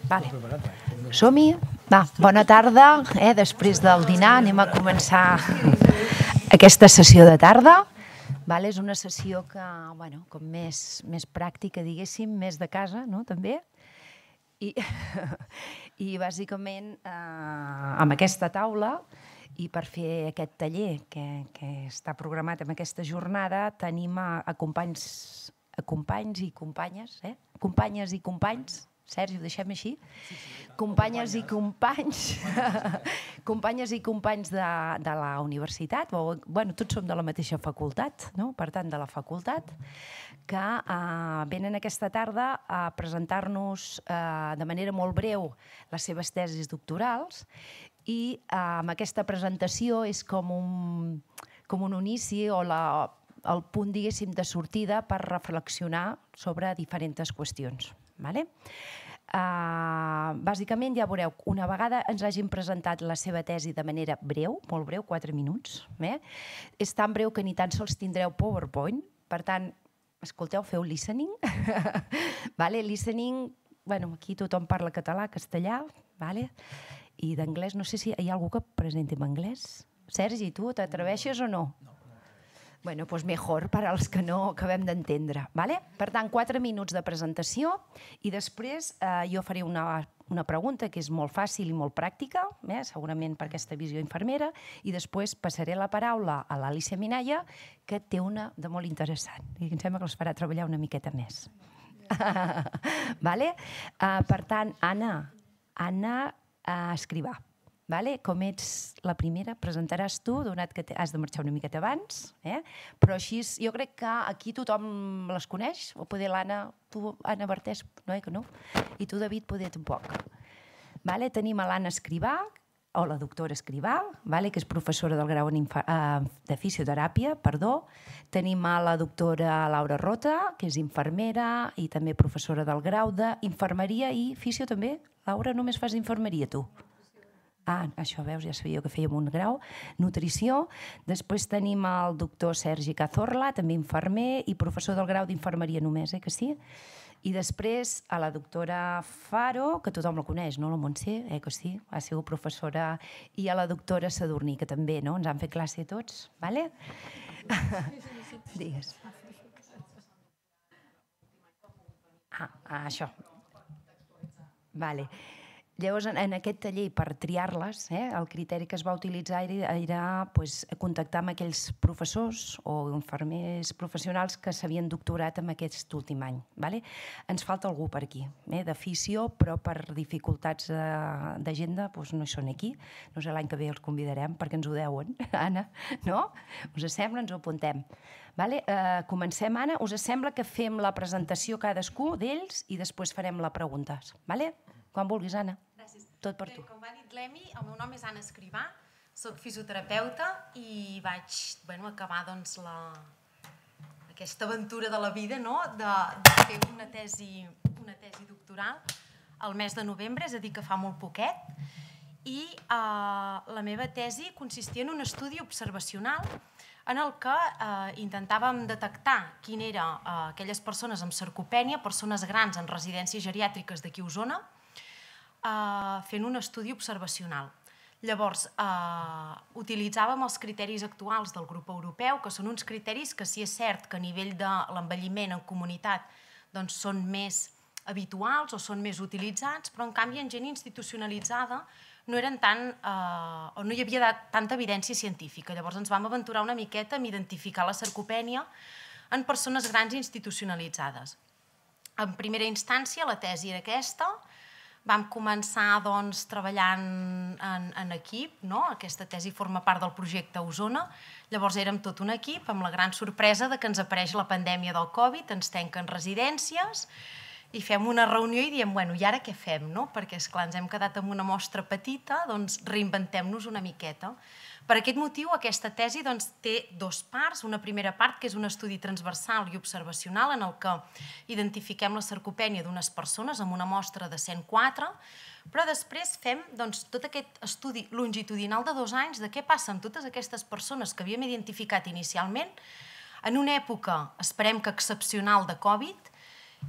Vale. Som-hi? Va, bona tarda. Després del dinar anem a començar aquesta sessió de tarda. És una sessió que, com més pràctica, diguéssim, més de casa, també. I bàsicament amb aquesta taula i per fer aquest taller que està programat en aquesta jornada tenim a companys i companyes, companyes i companys, Sergi, ho deixem així? Companyes i companys, companyes i companys de la universitat, tots som de la mateixa facultat, per tant de la facultat, que venen aquesta tarda a presentar-nos de manera molt breu les seves tesis doctorals i amb aquesta presentació és com un inici o el punt, diguéssim, de sortida per reflexionar sobre diferents qüestions. Bàsicament, ja veureu, una vegada ens hagin presentat la seva tesi de manera breu, molt breu, 4 minuts, és tan breu que ni tan sols tindreu PowerPoint, per tant, escolteu, feu listening. Listening, aquí tothom parla català, castellà, i d'anglès, no sé si hi ha algú que presenti en anglès. Sergi, tu t'atreveixes o no? Doncs millor per als que no acabem d'entendre. Per tant, 4 minuts de presentació i després jo faré una pregunta que és molt fàcil i molt pràctica, segurament per aquesta visió infermera, i després passaré la paraula a l'Alícia Minaya, que té una de molt interessant i em sembla que els farà treballar una miqueta més. Per tant, Anna Escrivà. Com ets la primera, presentaràs tu, donat que has de marxar una miqueta abans, però així jo crec que aquí tothom les coneix, o poder l'Anna, tu, Anna Bartés, no? I tu, David, poder tampoc. Tenim l'Anna Escrivà, o la doctora Escrivà, que és professora del grau de fisioteràpia, tenim la doctora Laura Rota, que és infermera i també professora del grau d'infermeria i fisio també. Laura, només fas infermeria, tu? Això, veus, ja sabia que fèiem un grau. Nutrició. Després tenim el doctor Sergi Cazorla, també infermer i professor del grau d'infermeria només, que sí? I després a la doctora Faro, que tothom la coneix, no? La Montse, que sí? Ha sigut professora. I a la doctora Sadurní, que també, no? Ens han fet classe tots, vale? Digues. Això. Vale. Llavors, en aquest taller, per triar-les, el criteri que es va utilitzar era contactar amb aquells professors o infermers professionals que s'havien doctorat en aquest últim any. Ens falta algú per aquí, de fisio, però per dificultats d'agenda no hi són aquí. No sé, l'any que ve els convidarem perquè ens ho deuen, Anna, no? Us sembla? Ens ho apuntem. Comencem, Anna. Us sembla que fem la presentació cadascú d'ells i després farem les preguntes? Quan vulguis, Anna. Gràcies. Tot per tu. Com va dir l'Emi, el meu nom és Anna Escrivà, soc fisioterapeuta i vaig acabar aquesta aventura de la vida de fer una tesi doctoral el mes de novembre, és a dir, que fa molt poquet, i la meva tesi consistia en un estudi observacional en el que intentàvem detectar quin eren aquelles persones amb sarcopènia, persones grans en residències geriàtriques d'aquí a Osona, fent un estudi observacional. Llavors, utilitzàvem els criteris actuals del grup europeu, que són uns criteris que sí és cert que a nivell de l'envelliment en comunitat són més habituals o són més utilitzats, però en canvi en gent institucionalitzada no hi havia tanta evidència científica. Llavors ens vam aventurar una miqueta en identificar la sarcopènia en persones grans institucionalitzades. En primera instància, la tesi era aquesta. Vam començar treballant en equip. Aquesta tesi forma part del projecte Osona. Llavors érem tot un equip amb la gran sorpresa que ens apareix la pandèmia del Covid, ens tanquen residències i fem una reunió i diem, i ara què fem? Perquè, esclar, ens hem quedat amb una mostra petita, doncs reinventem-nos una miqueta. Per aquest motiu, aquesta tesi té dues parts. Una primera part, que és un estudi transversal i observacional en el que identifiquem la sarcopènia d'unes persones amb una mostra de 104, però després fem tot aquest estudi longitudinal de 2 anys de què passa amb totes aquestes persones que havíem identificat inicialment en una època, esperem que excepcional, de Covid, i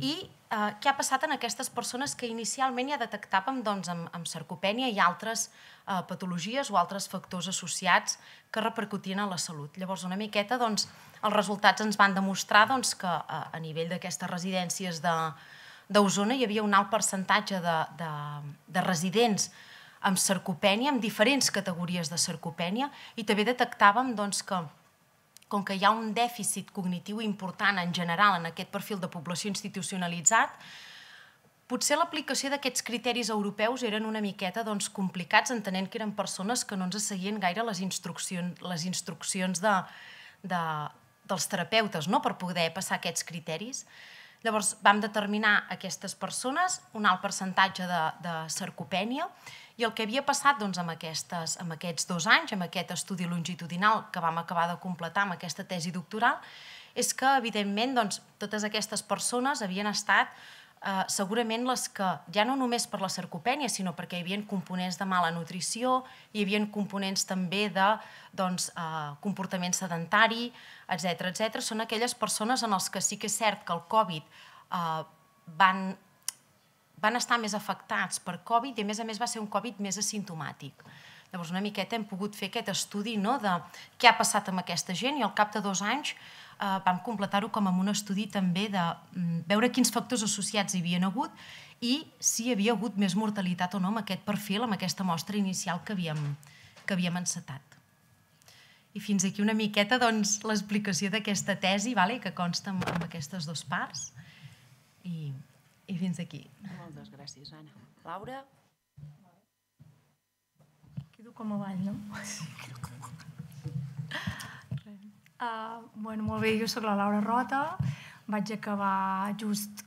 què ha passat en aquestes persones que inicialment ja detectàvem amb sarcopènia i altres patologies o altres factors associats que repercutien en la salut. Llavors, una miqueta, els resultats ens van demostrar que a nivell d'aquestes residències d'Osona hi havia un alt percentatge de residents amb sarcopènia, amb diferents categories de sarcopènia, i també detectàvem que, com que hi ha un dèficit cognitiu important en general en aquest perfil de població institucionalitzat, potser l'aplicació d'aquests criteris europeus eren una miqueta complicats, entenent que eren persones que no ens seguien gaire les instruccions dels terapeutes per poder passar aquests criteris. Llavors vam determinar aquestes persones, un alt percentatge de sarcopènia, i el que havia passat amb aquests 2 anys, amb aquest estudi longitudinal que vam acabar de completar amb aquesta tesi doctoral, és que, evidentment, totes aquestes persones havien estat segurament les que, ja no només per la sarcopènia, sinó perquè hi havia components de mala nutrició, hi havia components també de comportament sedentari, etc. Són aquelles persones en les que sí que és cert que el Covid van estar més afectats per Covid i, a més, va ser un Covid més asimptomàtic. Llavors, una miqueta hem pogut fer aquest estudi de què ha passat amb aquesta gent i al cap de 2 anys vam completar-ho com amb un estudi també de veure quins factors associats hi havien hagut i si hi havia hagut més mortalitat o no amb aquest perfil, amb aquesta mostra inicial que havíem encetat. I fins aquí una miqueta l'explicació d'aquesta tesi, que consta amb aquestes 2 parts. I fins aquí. Moltes gràcies, Anna. Laura? Quedo com avall, no? Molt bé, jo soc la Laura Rota, vaig acabar just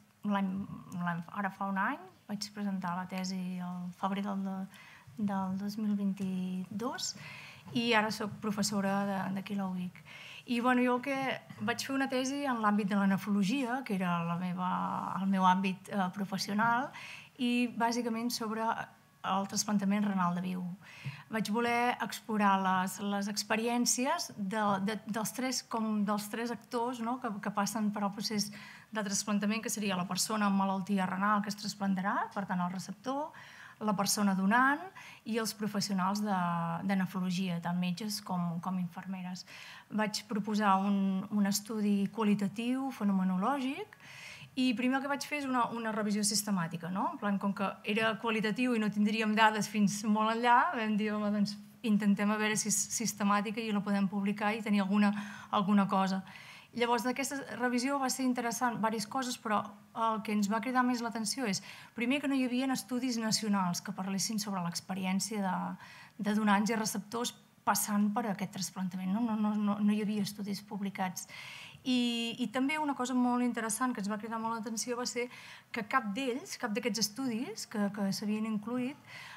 ara fa un any, vaig presentar la tesi al febrer del 2022 i ara soc professora d'aquí a la UIC. I jo vaig fer una tesi en l'àmbit de la nefrologia, que era el meu àmbit professional, i bàsicament sobre el trasplantament renal de viu. Vaig voler explorar les experiències dels 3 actors que passen per al procés de trasplantament, que seria la persona amb malaltia renal que es trasplantarà, per tant el receptor, la persona donant i els professionals de nefrologia, tant metges com infermeres. Vaig proposar un estudi qualitatiu, fenomenològic, i primer el que vaig fer és una revisió sistemàtica. En plan, com que era qualitatiu i no tindríem dades fins molt enllà, vam dir, home, doncs intentem a veure si és sistemàtica i la podem publicar i tenir alguna cosa. Llavors, d'aquesta revisió va ser interessant diverses coses, però el que ens va cridar més l'atenció és, primer, que no hi havia estudis nacionals que parlessin sobre l'experiència de donants i receptors passant per aquest trasplantament. No hi havia estudis publicats. I també una cosa molt interessant que ens va cridar molt l'atenció va ser que cap d'aquests estudis que s'havien incluït,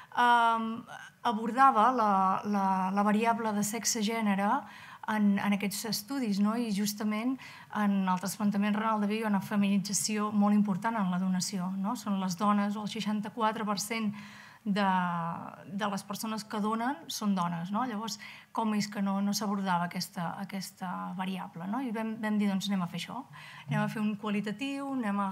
abordava la variable de sexe-gènere en aquests estudis, i justament en el trasplantament renal de viu hi ha una feminització molt important en la donació. Són les dones, o el 64% de les persones que donen són dones. Llavors, com és que no s'abordava aquesta variable? I vam dir, doncs anem a fer això. Anem a fer un qualitatiu,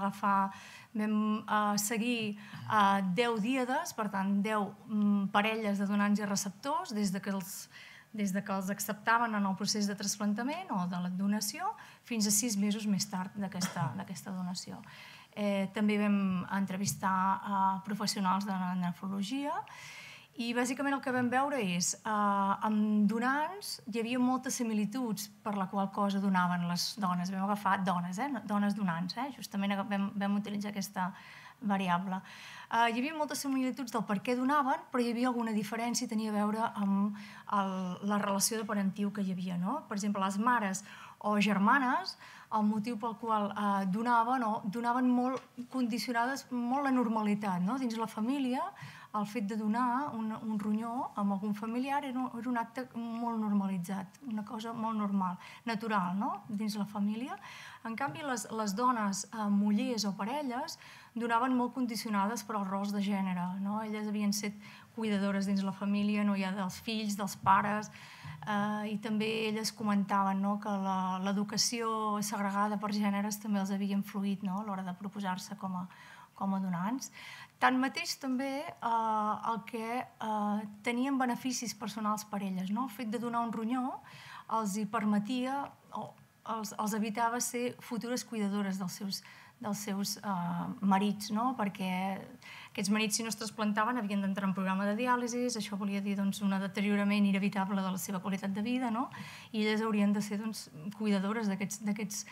vam seguir 10 díades, per tant, 10 parelles de donants i receptors, des que els acceptaven en el procés de trasplantament o de la donació, fins a 6 mesos més tard d'aquesta donació. També vam entrevistar professionals de nefrologia i bàsicament el que vam veure és amb donants hi havia moltes similituds per la qual cosa donaven les dones. Vam agafar dones donants, justament vam utilitzar aquesta variable. Hi havia moltes similituds del per què donaven, però hi havia alguna diferència i tenia a veure amb la relació de parentiu que hi havia. Per exemple, les mares o germanes, el motiu pel qual donaven molt condicionades molt la normalitat. Dins la família, el fet de donar un ronyó amb algun familiar era un acte molt normalitzat, una cosa molt normal, natural, dins la família. En canvi, les dones, mullers o parelles, donaven molt condicionades per als rols de gènere. Elles havien estat cuidadores dins la família, no hi ha dels fills, dels pares, I també elles comentaven que l'educació segregada per gèneres també els havia influït a l'hora de proposar-se com a donants. Tanmateix també el que tenien beneficis personals per elles. El fet de donar un ronyó els hi permetia, els evitava ser futures cuidadores dels seus marits, perquè aquests marits, si no es trasplantaven, havien d'entrar en programa de diàlisi, això volia dir un deteriorament inevitable de la seva qualitat de vida, i elles haurien de ser cuidadores d'aquests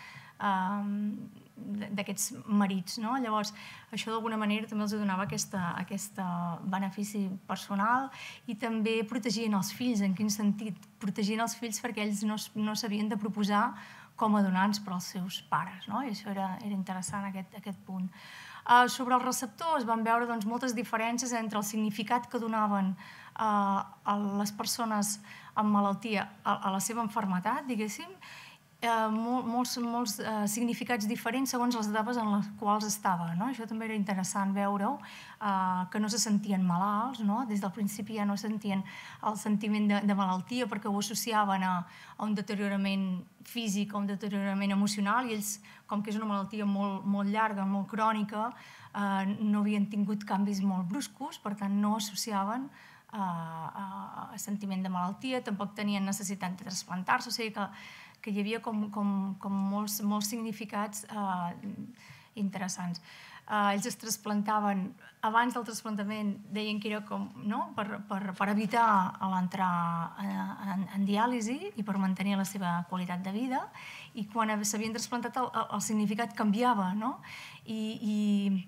marits. Llavors, això d'alguna manera també els donava aquest benefici personal i també protegien els fills. En quin sentit? Protegien els fills perquè ells no s'havien de proposar com a donants per als seus pares, i això era interessant, aquest punt. Sobre els receptors van veure moltes diferències entre el significat que donaven a les persones amb malaltia a la seva malaltia, diguéssim, molts significats diferents segons les etapes en les quals estava. Això també era interessant veure-ho, que no se sentien malalts, des del principi ja no sentien el sentiment de malaltia perquè ho associaven a un deteriorament físic o un deteriorament emocional i ells, com que és una malaltia molt llarga, molt crònica, no havien tingut canvis molt bruscos, per tant no associaven a sentiment de malaltia, tampoc tenien necessitat de trasplantar-se, o sigui que hi havia com molts significats interessants. Ells es trasplantaven, abans del trasplantament deien que era per evitar l'entrar en diàlisi i per mantenir la seva qualitat de vida, i quan s'havien trasplantat el significat canviava, i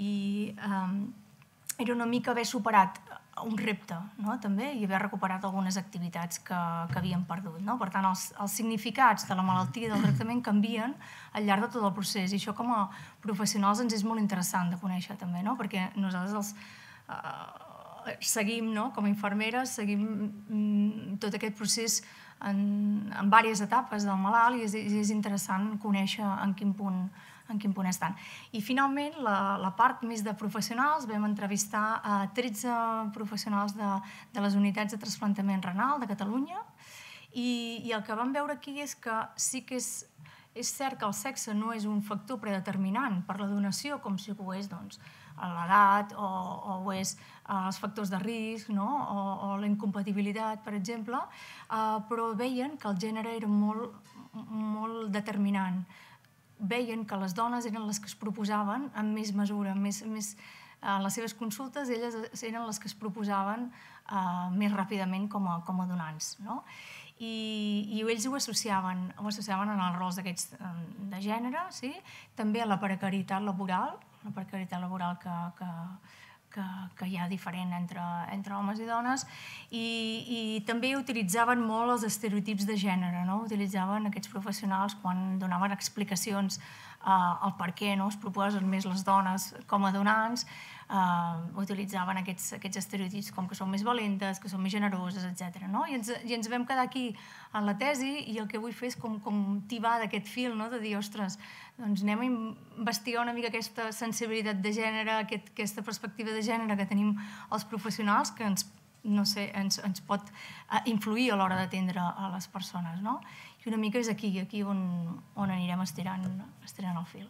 era una mica haver superat un repte, també, i haver recuperat algunes activitats que havien perdut. Per tant, els significats de la malaltia i del tractament canvien al llarg de tot el procés, i això com a professionals ens és molt interessant de conèixer també, perquè nosaltres seguim, com a infermeres, seguim tot aquest procés en diverses etapes del malalt i és interessant conèixer en quin punt estan. I finalment, la part més de professionals, vam entrevistar 13 professionals de les unitats de trasplantament renal de Catalunya i el que vam veure aquí és que sí que és cert que el sexe no és un factor predeterminant per la donació, com si ho és l'edat o ho és els factors de risc o la incompatibilitat, per exemple, però veien que el gènere era molt determinant. Veien que les dones eren les que es proposaven amb més mesura, en les seves consultes elles eren les que es proposaven més ràpidament com a donants. I ells ho associaven en els rols d'aquests de gènere, també a la precarietat laboral que hi ha diferent entre homes i dones, i també utilitzaven molt els estereotips de gènere, utilitzaven aquests professionals quan donaven explicacions al per què es proposen més les dones com a donants, utilitzaven aquests estereotips com que són més valentes, que són més generoses, etc. I ens vam quedar aquí en la tesi i el que vull fer és com tibar d'aquest fil, de dir, ostres, doncs anem a investigar una mica aquesta sensibilitat de gènere, aquesta perspectiva de gènere que tenim els professionals que ens pot influir a l'hora d'atendre a les persones. I una mica és aquí on anirem estirant el fil.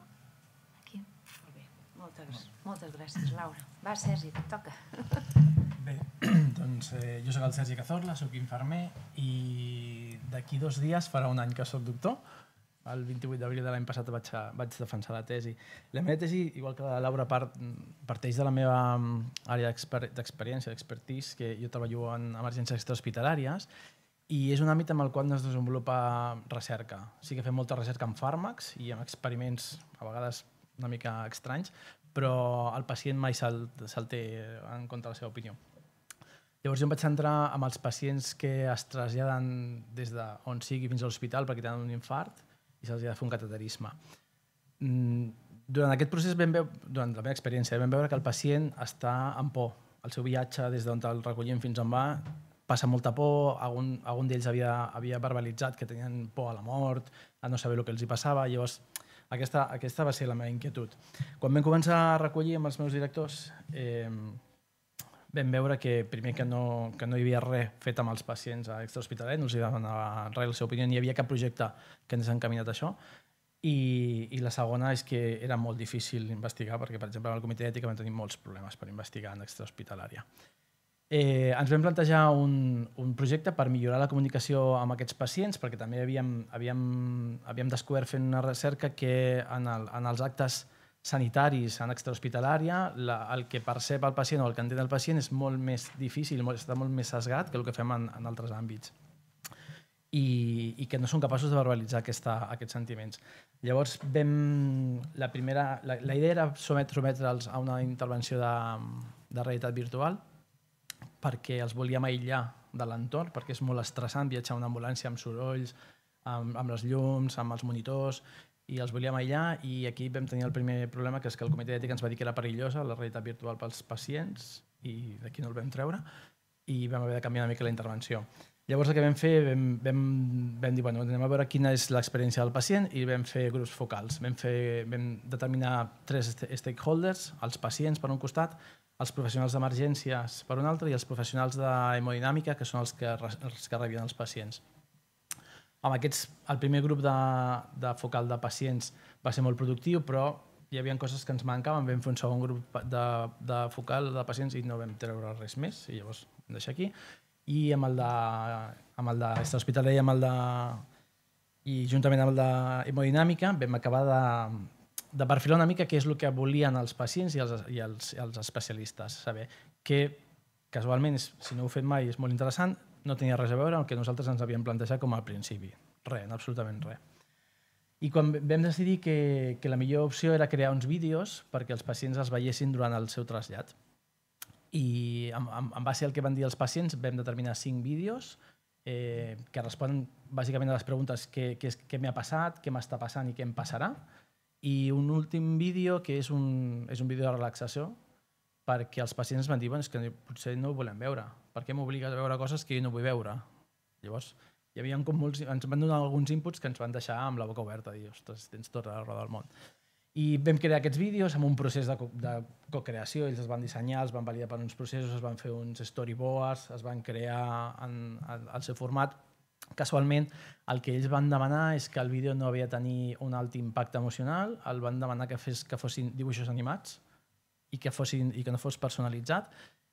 Moltes gràcies, Laura. Va, Sergi, et toca. Bé, doncs jo soc el Sergi Cazorla, soc infermer i d'aquí 2 dies farà un any que soc doctor. El 28 d'abril de l'any passat vaig defensar la tesi. La meva tesi, igual que la Laura, parteix de la meva àrea d'experiència, d'expertise, que jo treballo en emergències extrahospitalàries i és un àmbit amb el qual es desenvolupa recerca. Sí que fem molta recerca en fàrmacs i en experiments a vegades una mica estranys, però el pacient mai se'l té en compte la seva opinió. Llavors jo em vaig centrar amb els pacients que es traslladen des d'on sigui fins a l'hospital perquè tenen un infart i se'ls ha de fer un cateterisme. Durant aquest procés, durant la meva experiència, vam veure que el pacient està en por. El seu viatge des d'on el recollim fins on va passa molta por, algun d'ells havia verbalitzat que tenien por a la mort, a no saber el que els hi passava, llavors aquesta va ser la meva inquietud. Quan vam començar a recollir amb els meus directors vam veure que primer que no hi havia res fet amb els pacients a extrahospitalari, no els donava res la seva opinió, ni hi havia cap projecte que ens ha encaminat a això. I la segona és que era molt difícil investigar perquè, per exemple, al comitè d'ètica vam tenir molts problemes per investigar en extrahospitalària. Ens vam plantejar un projecte per millorar la comunicació amb aquests pacients perquè també havíem descobert fent una recerca que en els actes sanitaris en extrahospitalària el que percep el pacient o el que entén el pacient és molt més difícil, està molt més sesgat que el que fem en altres àmbits i que no som capaços de verbalitzar aquests sentiments. Llavors, la idea era sotmetre'ls a una intervenció de realitat virtual perquè els volíem aïllar de l'entorn, perquè és molt estressant viatjar en una ambulància amb sorolls, amb les llums, amb els monitors, i els volíem aïllar, i aquí vam tenir el primer problema, que és que el comitè d'ètica ens va dir que era perillosa la realitat virtual pels pacients, i d'aquí no el vam treure, i vam haver de canviar una mica la intervenció. Llavors el que vam fer, vam dir, bueno, anem a veure quina és l'experiència del pacient i vam fer grups focals. Vam determinar 3 stakeholders, els pacients per un costat, els professionals d'emergències per un altre i els professionals d'hemodinàmica, que són els que rebien els pacients. Amb aquests, el primer grup de focal de pacients va ser molt productiu, però hi havia coses que ens mancaven. Vam fer un segon grup de focal de pacients i no vam treure res més, i llavors vam deixar aquí. I amb el d'extrahospitalari i juntament amb el d'hemodinàmica vam acabar de perfilar una mica què és el que volien els pacients i els especialistes. Saber que, casualment, si no ho he fet mai, és molt interessant, no tenia res a veure amb el que nosaltres ens havíem plantejat com al principi. Res, absolutament res. I quan vam decidir que la millor opció era crear uns vídeos perquè els pacients els veiessin durant el seu trasllat. I en base al que van dir els pacients vam determinar 5 vídeos que responen bàsicament a les preguntes què m'ha passat, què m'està passant i què em passarà, i un últim vídeo que és un vídeo de relaxació perquè els pacients van dir és que potser no ho volem veure, per què m'obligues a veure coses que jo no vull veure? Llavors, ens van donar alguns inputs que ens van deixar amb la boca oberta, dir, ostres, tens tota la raó del món. I vam crear aquests vídeos amb un procés de co-creació, ells es van dissenyar, els van validar per uns processos, es van fer uns storyboards, es van crear el seu format. Casualment, el que ells van demanar és que el vídeo no havia de tenir un alt impacte emocional, el van demanar que fossin dibuixos animats i que no fos personalitzat.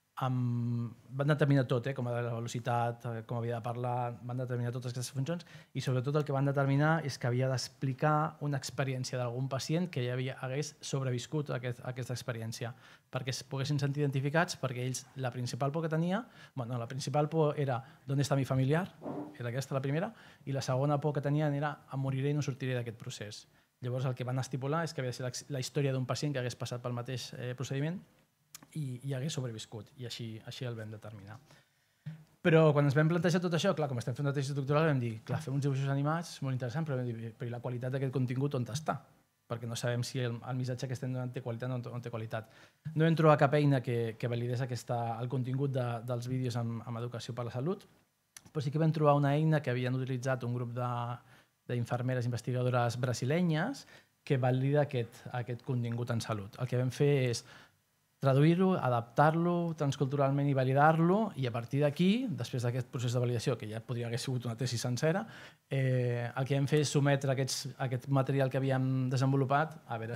Van determinar tot, com la velocitat, com havia de parlar, van determinar totes aquestes funcions i sobretot el que van determinar és que havia d'explicar una experiència d'algun pacient que ja hagués sobreviscut a aquesta experiència perquè es poguessin sentir identificats, perquè ells la principal por que tenia, la principal por era d'on està mi familiar, era aquesta la primera, i la segona por que tenien era em moriré i no sortiré d'aquest procés. Llavors el que van estipular és que havia de ser la història d'un pacient que hagués passat pel mateix procediment i hagués sobreviscut, i així el vam determinar. Però quan ens vam plantejar tot això, clar, com estem fent una tesi doctoral, vam dir, clar, fem uns dibuixos animats, molt interessant, però vam dir, però la qualitat d'aquest contingut on està? Perquè no sabem si el missatge que estem donant té qualitat o no té qualitat. No vam trobar cap eina que validés el contingut dels vídeos amb educació per la salut, però sí que vam trobar una eina que havien utilitzat un grup d'infermeres investigadores brasilenyes que valida aquest contingut en salut. El que vam fer és traduir-lo, adaptar-lo transculturalment i validar-lo, i a partir d'aquí, després d'aquest procés de validació, que ja podria haver sigut una tesi sencera, el que vam fer és sotmetre aquest material que havíem desenvolupat a veure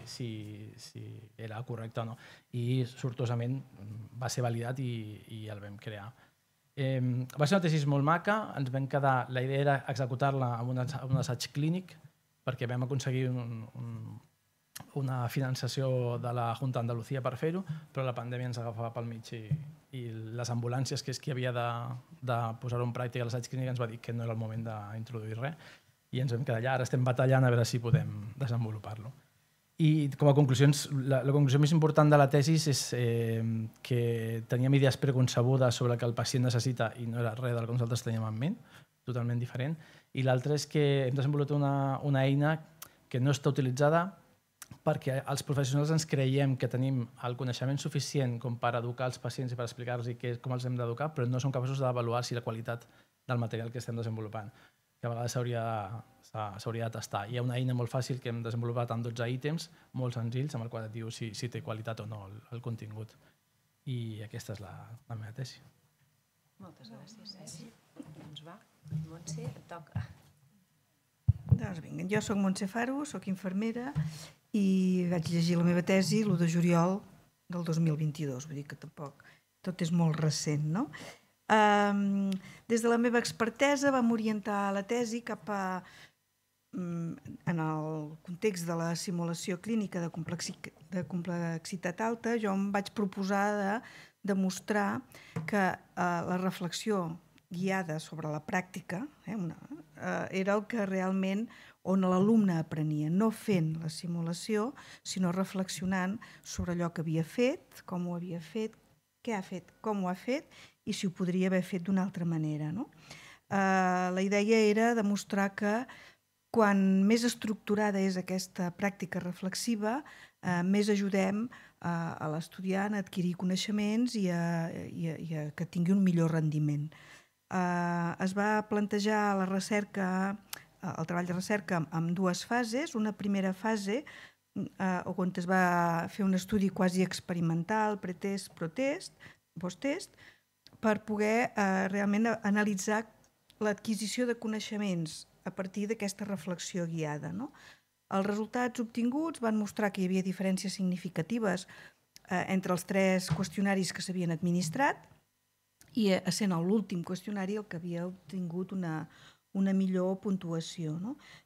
si era correcte o no. I sortosament va ser validat i el vam crear. Va ser una tesi molt maca, ens vam quedar, la idea era executar-la amb un assaig clínic, perquè vam aconseguir una finançació de la Junta d'Andalucía per fer-ho, però la pandèmia ens agafava pel mig i les ambulàncies, que és qui havia de posar-ho en pràctica a l'assaig clínic, ens va dir que no era el moment d'introduir res i ens vam quedar allà. Ara estem batallant a veure si podem desenvolupar-lo. I com a conclusions, la conclusió més important de la tesi és que teníem idees preconcebudes sobre el que el pacient necessita i no era res del que nosaltres teníem en ment, totalment diferent. I l'altre és que hem desenvolupat una eina que no està utilitzada perquè els professionals ens creiem que tenim el coneixement suficient com per educar els pacients i per explicar-los com els hem d'educar, però no som capaços d'avaluar si la qualitat del material que estem desenvolupant, que a vegades s'hauria de tastar. Hi ha una eina molt fàcil que hem desenvolupat amb 12 ítems, molt senzills, amb el qual et diu si té qualitat o no el contingut. i aquesta és la meva tesi. Moltes gràcies. Doncs va, Montse, et toca. Doncs vinga, jo soc Montse Faro, soc infermera i vaig llegir la meva tesi l'1 de juliol del 2022, vull dir que tampoc tot és molt recent, no? Des de la meva expertesa vam orientar la tesi cap a, en el context de la simulació clínica de complexitat alta, jo em vaig proposar de demostrar que la reflexió guiada sobre la pràctica era el que realment on l'alumne aprenia, no fent la simulació, sinó reflexionant sobre allò que havia fet, com ho havia fet, què ha fet, com ho ha fet i si ho podria haver fet d'una altra manera. La idea era demostrar que quan més estructurada és aquesta pràctica reflexiva, més ajudem a l'estudiant a adquirir coneixements i a que tingui un millor rendiment. Es va plantejar la recerca, el treball de recerca amb dues fases. Una primera fase on es va fer un estudi quasi experimental, pretest, post-test, per poder realment analitzar l'adquisició de coneixements a partir d'aquesta reflexió guiada. Els resultats obtinguts van mostrar que hi havia diferències significatives entre els 3 qüestionaris que s'havien administrat i essent l'últim qüestionari el que havia obtingut una millor puntuació.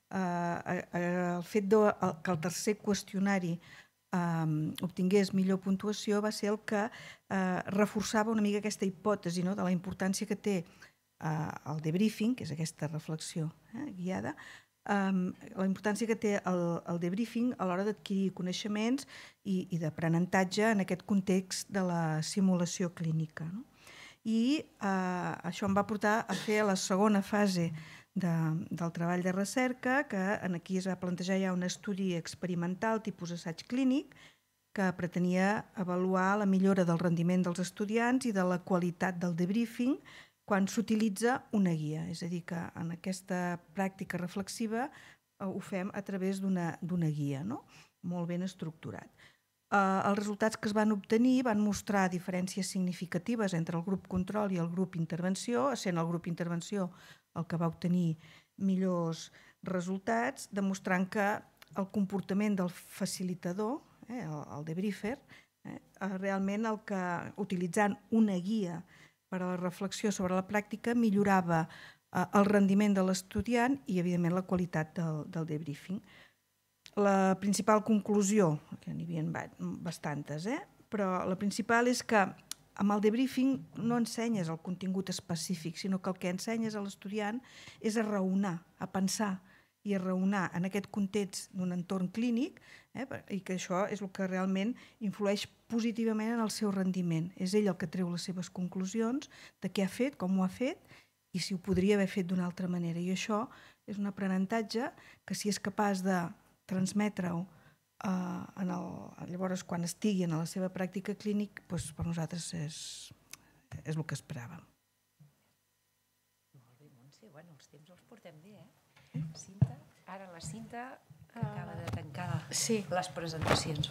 El fet que el tercer qüestionari obtingués millor puntuació va ser el que reforçava una mica aquesta hipòtesi de la importància que té el debriefing, que és aquesta reflexió guiada, la importància que té el debriefing a l'hora d'adquirir coneixements i d'aprenentatge en aquest context de la simulació clínica. I això em va portar a fer la segona fase del treball de recerca, que aquí es va plantejar ja un estudi experimental tipus assaig clínic que pretenia avaluar la millora del rendiment dels estudiants i de la qualitat del debriefing quan s'utilitza una guia. És a dir, que en aquesta pràctica reflexiva ho fem a través d'una guia, molt ben estructurat. Els resultats que es van obtenir van mostrar diferències significatives entre el grup control i el grup intervenció, sent el grup intervenció el que va obtenir millors resultats, demostrant que el comportament del facilitador, el debriefer, realment utilitzant una guia per a la reflexió sobre la pràctica millorava el rendiment de l'estudiant i, evidentment, la qualitat del debriefing. La principal conclusió, que n'hi havia bastantes, però la principal és que amb el debriefing no ensenyes el contingut específic, sinó que el que ensenyes a l'estudiant és a raonar, a pensar i a raonar en aquest context d'un entorn clínic i que això és el que realment influeix positivament en el seu rendiment. És ell el que treu les seves conclusions de què ha fet, com ho ha fet i si ho podria haver fet d'una altra manera. I això és un aprenentatge que si és capaç de transmetre-ho llavors quan estigui en la seva pràctica clínica, per nosaltres és el que esperàvem. Molt bé, Montse. Els temps els portem bé, Cinta, ara la Cinta acaba de tancar les presentacions.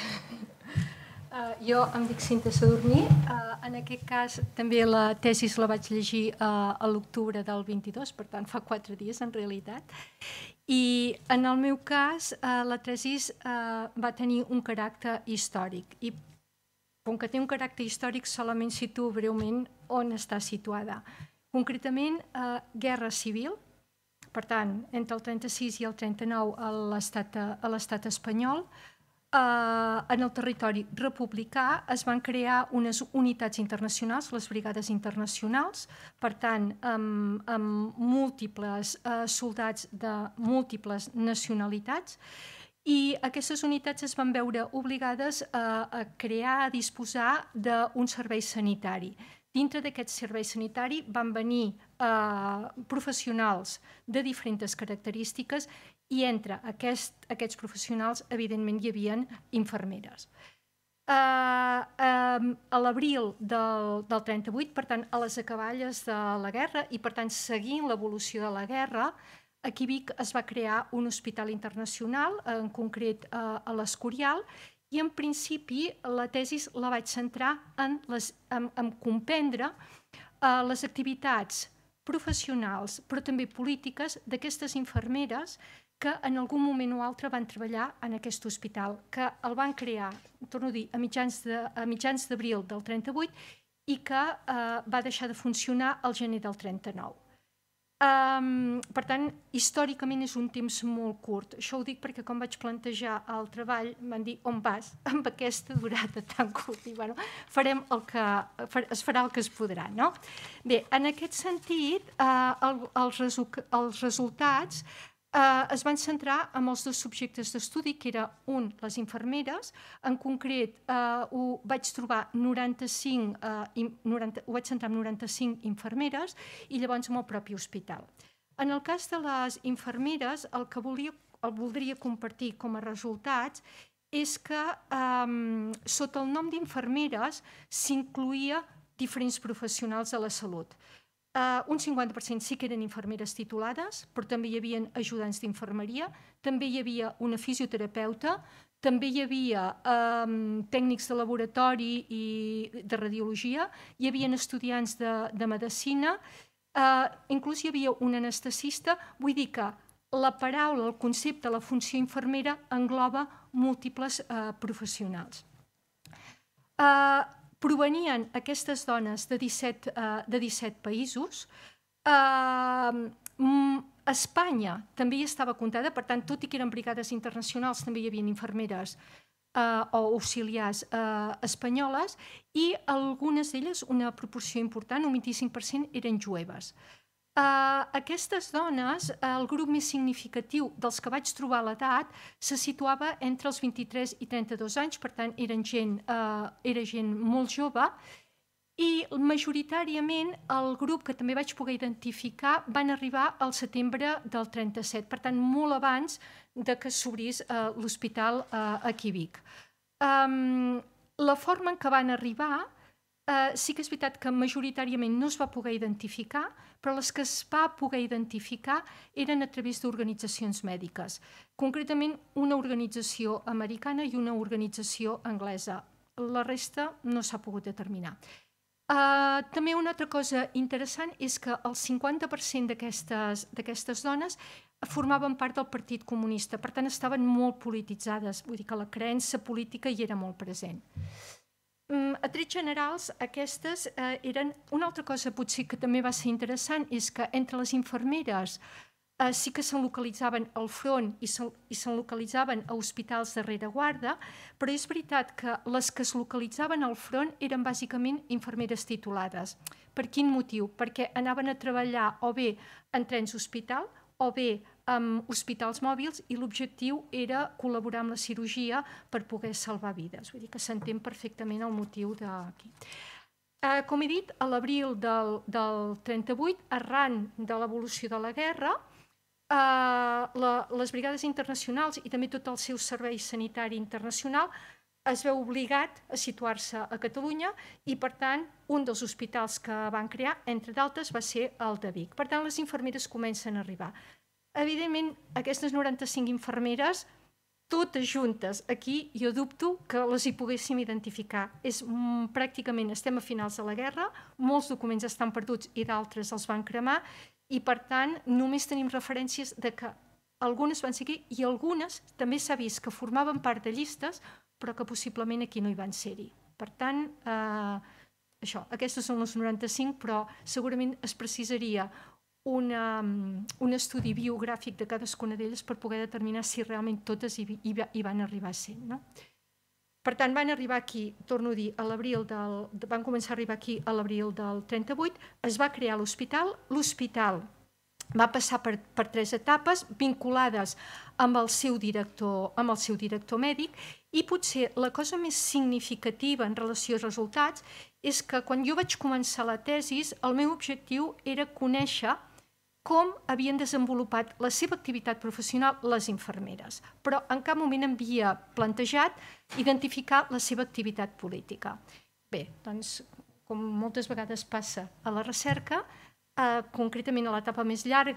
Jo em dic Cinta Sadurní. En aquest cas també la tesi la vaig llegir a l'octubre del 22, per tant fa 4 dies en realitat. I en el meu cas la tesi va tenir un caràcter històric i com que té un caràcter històric solament situo breument on està situada. Concretament, Guerra Civil, per tant, entre el 36 i el 39 a l'estat espanyol, en el territori republicà es van crear unes unitats internacionals, les brigades internacionals, per tant, amb múltiples soldats de múltiples nacionalitats, i aquestes unitats es van veure obligades a crear, a disposar d'un servei sanitari. Dintre d'aquest servei sanitari van venir professionals de diferents característiques i entre aquests professionals, evidentment, hi havia infermeres. A l'abril del 38, per tant, a les acaballes de la guerra i, per tant, seguint l'evolució de la guerra, aquí a Vic es va crear un hospital internacional, en concret a l'Escorial, i en principi la tesi la vaig centrar en comprendre les activitats professionals, però també polítiques d'aquestes infermeres que en algun moment o altre van treballar en aquest hospital, que el van crear, torno a dir, a mitjans d'abril del 38 i que va deixar de funcionar al gener del 39. Per tant, històricament és un temps molt curt. Això ho dic perquè quan vaig plantejar el treball van dir on vas amb aquesta durada tan curta. I bueno, es farà el que es podrà, no? Bé, en aquest sentit, els resultats es van centrar en els dos subjectes d'estudi, que era un, les infermeres. En concret, ho vaig trobar 95, ho vaig centrar en 95 infermeres i llavors en el propi hospital. En el cas de les infermeres, el que voldria compartir com a resultats és que sota el nom d'infermeres s'incloïa diferents professionals de la salut. Un 50% sí que eren infermeres titulades, però també hi havia ajudants d'infermeria, també hi havia una fisioterapeuta, també hi havia tècnics de laboratori i de radiologia, hi havia estudiants de medicina, inclús hi havia un anestesista. Vull dir que la paraula, el concepte, la funció infermera engloba múltiples professionals. Provenien aquestes dones de 17 països. Espanya també hi estava comptada, per tant, tot i que eren brigades internacionals, també hi havia infermeres o auxiliars espanyoles, i algunes d'elles, una proporció important, un 25%, eren jueves. Aquestes dones, el grup més significatiu dels que vaig trobar a l'edat, se situava entre els 23 i 32 anys, per tant, era gent molt jove, i majoritàriament el grup que també vaig poder identificar van arribar al setembre del 37, per tant, molt abans que s'obrís l'hospital aquí a Vic. La forma en què van arribar, sí que és veritat que majoritàriament no es va poder identificar, però les que es va poder identificar eren a través d'organitzacions mèdiques, concretament una organització americana i una organització anglesa. La resta no s'ha pogut determinar. També una altra cosa interessant és que el 50% d'aquestes dones formaven part del Partit Comunista, per tant estaven molt polititzades, vull dir que la creença política hi era molt present. A trets generals, aquestes eren... Una altra cosa potser que també va ser interessant és que entre les infermeres sí que se'n localitzaven al front i se'n localitzaven a hospitals de rereguarda, però és veritat que les que es localitzaven al front eren bàsicament infermeres titulades. Per quin motiu? Perquè anaven a treballar o bé en trens hospital o bé amb hospitals mòbils i l'objectiu era col·laborar amb la cirurgia per poder salvar vides. Vull dir que s'entén perfectament el motiu d'aquí. Com he dit, a l'abril del 38, arran de l'evolució de la guerra, les brigades internacionals i també tot el seu servei sanitari internacional es veu obligat a situar-se a Catalunya i, per tant, un dels hospitals que van crear, entre d'altres, va ser el de Vic. Per tant, les infermeres comencen a arribar. Evidentment, aquestes 95 infermeres, totes juntes, aquí jo dubto que les hi poguéssim identificar. Pràcticament estem a finals de la guerra, molts documents estan perduts i d'altres els van cremar i, per tant, només tenim referències de que algunes van seguir i algunes també s'ha vist que formaven part de llistes però que possiblement aquí no hi van ser-hi. Per tant, aquestes són les 95, però segurament es precisaria un estudi biogràfic de cadascuna d'elles per poder determinar si realment totes hi van arribar sent. Per tant, van arribar aquí, torno a dir, van començar a arribar aquí a l'abril del 38, es va crear l'hospital va passar per 3 etapes vinculades amb el seu director mèdic i potser la cosa més significativa en relació als resultats és que quan jo vaig començar la tesi el meu objectiu era conèixer com havien desenvolupat la seva activitat professional les infermeres, però en cap moment havia plantejat identificar la seva activitat política. Bé, doncs, com moltes vegades passa a la recerca, concretament a l'etapa més llarga,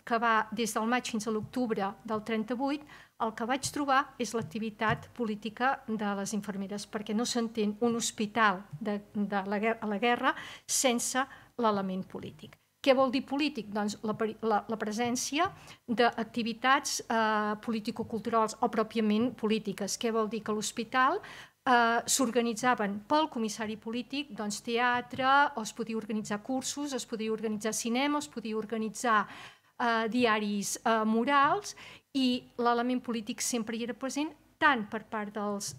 que va des del maig fins a l'octubre del 38, el que vaig trobar és l'activitat política de les infermeres, perquè no s'entén un hospital a la guerra sense l'element polític. Què vol dir polític? Doncs la presència d'activitats político-culturals o pròpiament polítiques. Què vol dir? Que l'hospital s'organitzaven pel comissari polític teatre, o es podia organitzar cursos, es podia organitzar cinema, es podia organitzar diaris murals, i l'element polític sempre hi era present, tant per part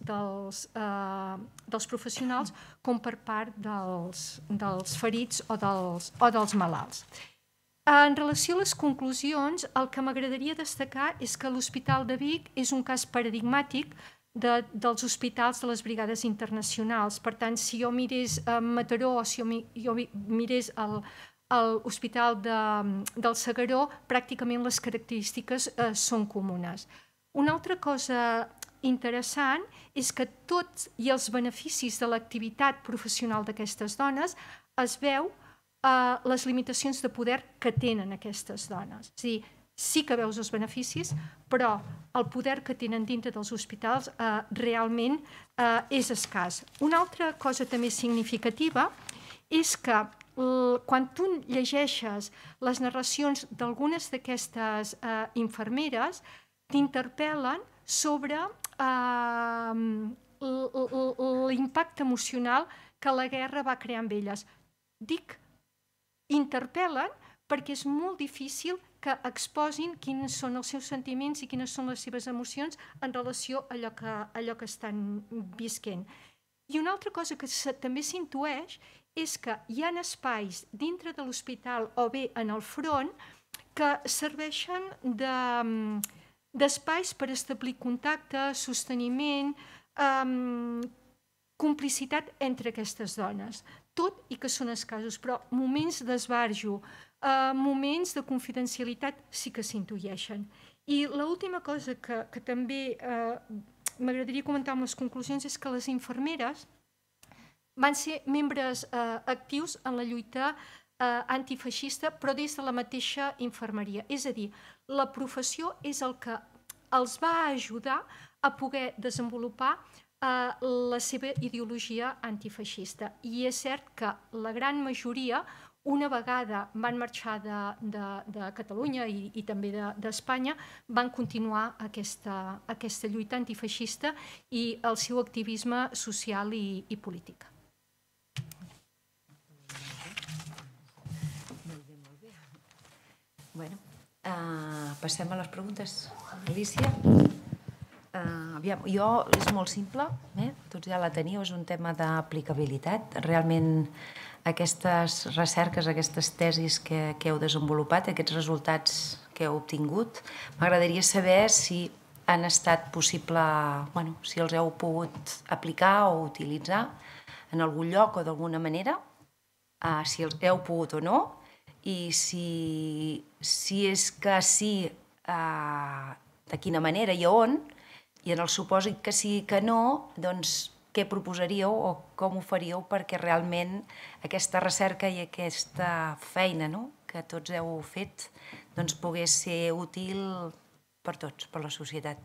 dels professionals com per part dels ferits o dels malalts. En relació a les conclusions, el que m'agradaria destacar és que l'Hospital de Vic és un cas paradigmàtic dels hospitals de les brigades internacionals. Per tant, si jo mirés Mataró o si jo mirés l'Hospital del Segaró, pràcticament les característiques són comunes. Una altra cosa interessant és que tots i els beneficis de l'activitat professional d'aquestes dones es veu les limitacions de poder que tenen aquestes dones. És a dir, sí que veus els beneficis, però el poder que tenen dintre dels hospitals realment és escàs. Una altra cosa també significativa és que quan tu llegeixes les narracions d'algunes d'aquestes infermeres, t'interpel·len sobre l'impacte emocional que la guerra va crear amb elles. Dic interpel·len perquè és molt difícil que exposin quins són els seus sentiments i quines són les seves emocions en relació a allò que estan visquent. I una altra cosa que també s'intueix és que hi ha espais dintre de l'hospital o bé en el front que serveixen d'espais per establir contacte, sosteniment, complicitat entre aquestes dones. Tot i que són escassos, però moments d'esbarjo, moments de confidencialitat sí que s'intueixen. I l'última cosa que també m'agradaria comentar amb les conclusions és que les infermeres van ser membres actius en la lluita antifeixista, però des de la mateixa infermeria. És a dir, la professió és el que els va ajudar a poder desenvolupar la seva ideologia antifeixista. I és cert que la gran majoria, una vegada van marxar de Catalunya i també d'Espanya, van continuar aquesta lluita antifeixista i el seu activisme social i polític. Bueno, passem a les preguntes. Alicia? Jo, és molt simple, tots ja la teniu, és un tema d'aplicabilitat. Realment, aquestes recerques, aquestes tesis que heu desenvolupat, aquests resultats que heu obtingut, m'agradaria saber si han estat possible, si els heu pogut aplicar o utilitzar en algun lloc o d'alguna manera, si els heu pogut o no, i si és que sí, de quina manera i on, i en el supòsit que sí que no, doncs què proposaríeu o com ho faríeu perquè realment aquesta recerca i aquesta feina que tots heu fet pogués ser útil per tots, per la societat.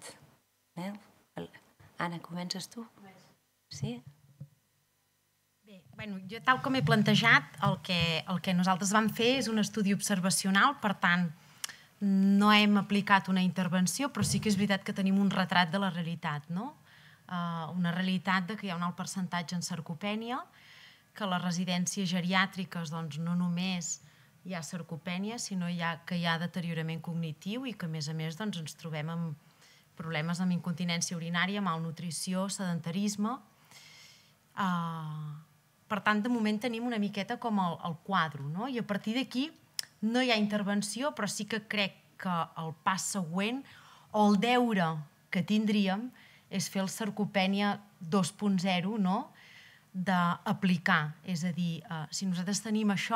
Anna, comences tu? Sí? Bé, jo tal com he plantejat, el que nosaltres vam fer és un estudi observacional, per tant, no hem aplicat una intervenció, però sí que és veritat que tenim un retrat de la realitat, no? Una realitat que hi ha un alt percentatge en sarcopènia, que a les residències geriàtriques no només hi ha sarcopènia, sinó que hi ha deteriorament cognitiu i que, a més, ens trobem amb problemes amb incontinència urinària, malnutrició, sedentarisme. Per tant, de moment tenim una miqueta com el quadre, no? I a partir d'aquí no hi ha intervenció, però sí que crec que el pas següent o el deure que tindríem és fer el sarcopènia 2.0, no? D'aplicar. És a dir, si nosaltres tenim això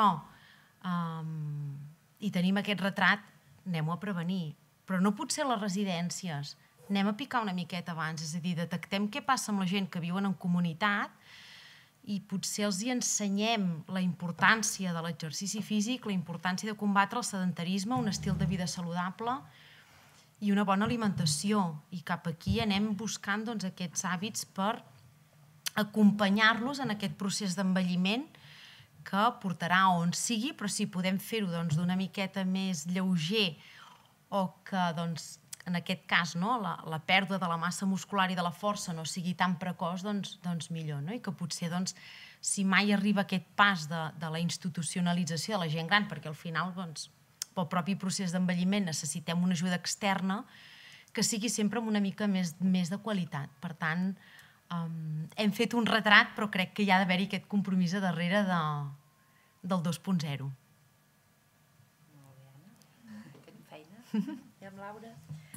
i tenim aquest retrat, anem-ho a prevenir. Però no pot ser a les residències. Anem a picar una miqueta abans, és a dir, detectem què passa amb la gent que viuen en comunitat i potser els hi ensenyem la importància de l'exercici físic, la importància de combatre el sedentarisme, un estil de vida saludable i una bona alimentació. I cap aquí anem buscant aquests hàbits per acompanyar-los en aquest procés d'envelliment que portarà on sigui, però si podem fer-ho d'una miqueta més lleuger o que, en aquest cas, la pèrdua de la massa muscular i de la força no sigui tan precoç, doncs millor. I que potser, si mai arriba aquest pas de la institucionalització de la gent gran, perquè al final, pel propi procés d'envelliment necessitem una ajuda externa, que sigui sempre amb una mica més de qualitat. Per tant, hem fet un retrat, però crec que hi ha d'haver-hi aquest compromís a darrere del 2.0. Molt bé, Anna. Tenim feina. I amb Laura?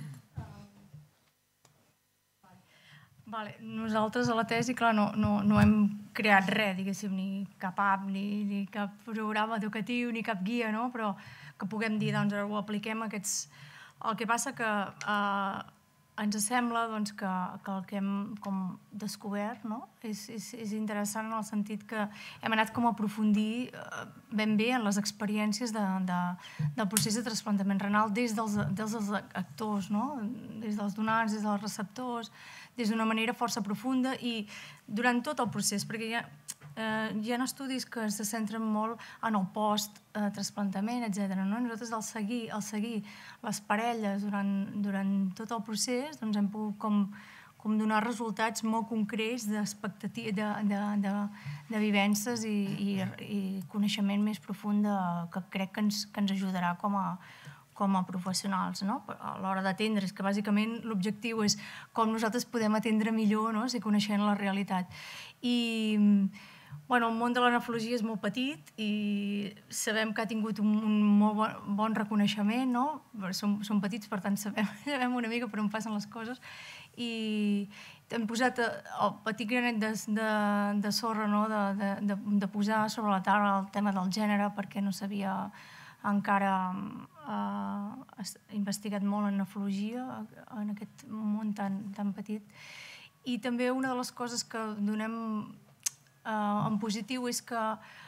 Nosaltres a la tesi, clar, no hem creat res, diguéssim, ni cap app, ni cap programa educatiu, ni cap guia, no? Però que puguem dir, doncs, ho apliquem aquests... El que passa que ens sembla que el que hem descobert és interessant en el sentit que hem anat com a aprofundir ben bé en les experiències del procés de trasplantament renal des dels actors, des dels donants, des dels receptors, des d'una manera força profunda i durant tot el procés, perquè hi ha estudis que se centren molt en el post-trasplantament, etc. Nosaltres, al seguir les parelles durant tot el procés, hem pogut com donar resultats molt concrets de vivències i coneixement més profund que crec que ens ajudarà com a professionals a l'hora d'atendre. És que bàsicament l'objectiu és com nosaltres podem atendre millor si coneixem la realitat. I el món de la nefrologia és molt petit i sabem que ha tingut un molt bon reconeixement, som petits, per tant sabem una mica per on passen les coses i hem posat el petit granet de sorra de posar sobre la taula el tema del gènere perquè no s'havia encara investigat molt en nefrologia en aquest món tan petit. I també una de les coses que donem en positiu és que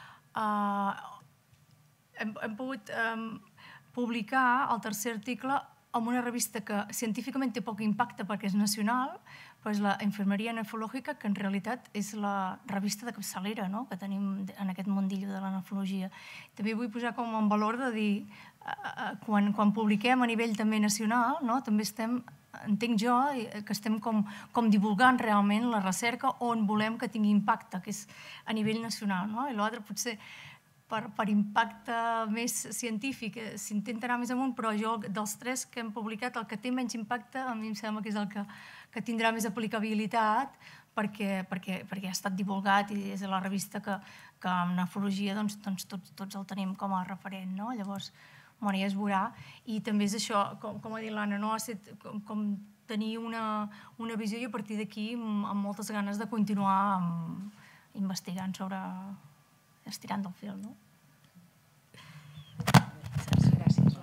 hem pogut publicar el tercer article en una revista que científicament té poc impacte perquè és nacional, però és la Enfermeria Nefrològica, que en realitat és la revista de capçalera que tenim en aquest mundillo de la nefrologia. També vull posar com en valor de dir, quan publiquem a nivell també nacional, també estem, entenc jo, que estem com divulgant realment la recerca on volem que tingui impacte, que és a nivell nacional. I l'altre potser per impacte més científic s'intenta anar més amunt, però jo dels tres que hem publicat, el que té menys impacte a mi em sembla que és el que tindrà més aplicabilitat perquè ha estat divulgat i és la revista que en nefrologia tots el tenim com a referent. Llavors, ja es veurà. I també és això, com ha dit l'Anna, ha estat com tenir una visió i a partir d'aquí amb moltes ganes de continuar investigant sobre... estirant del fil, Gràcies.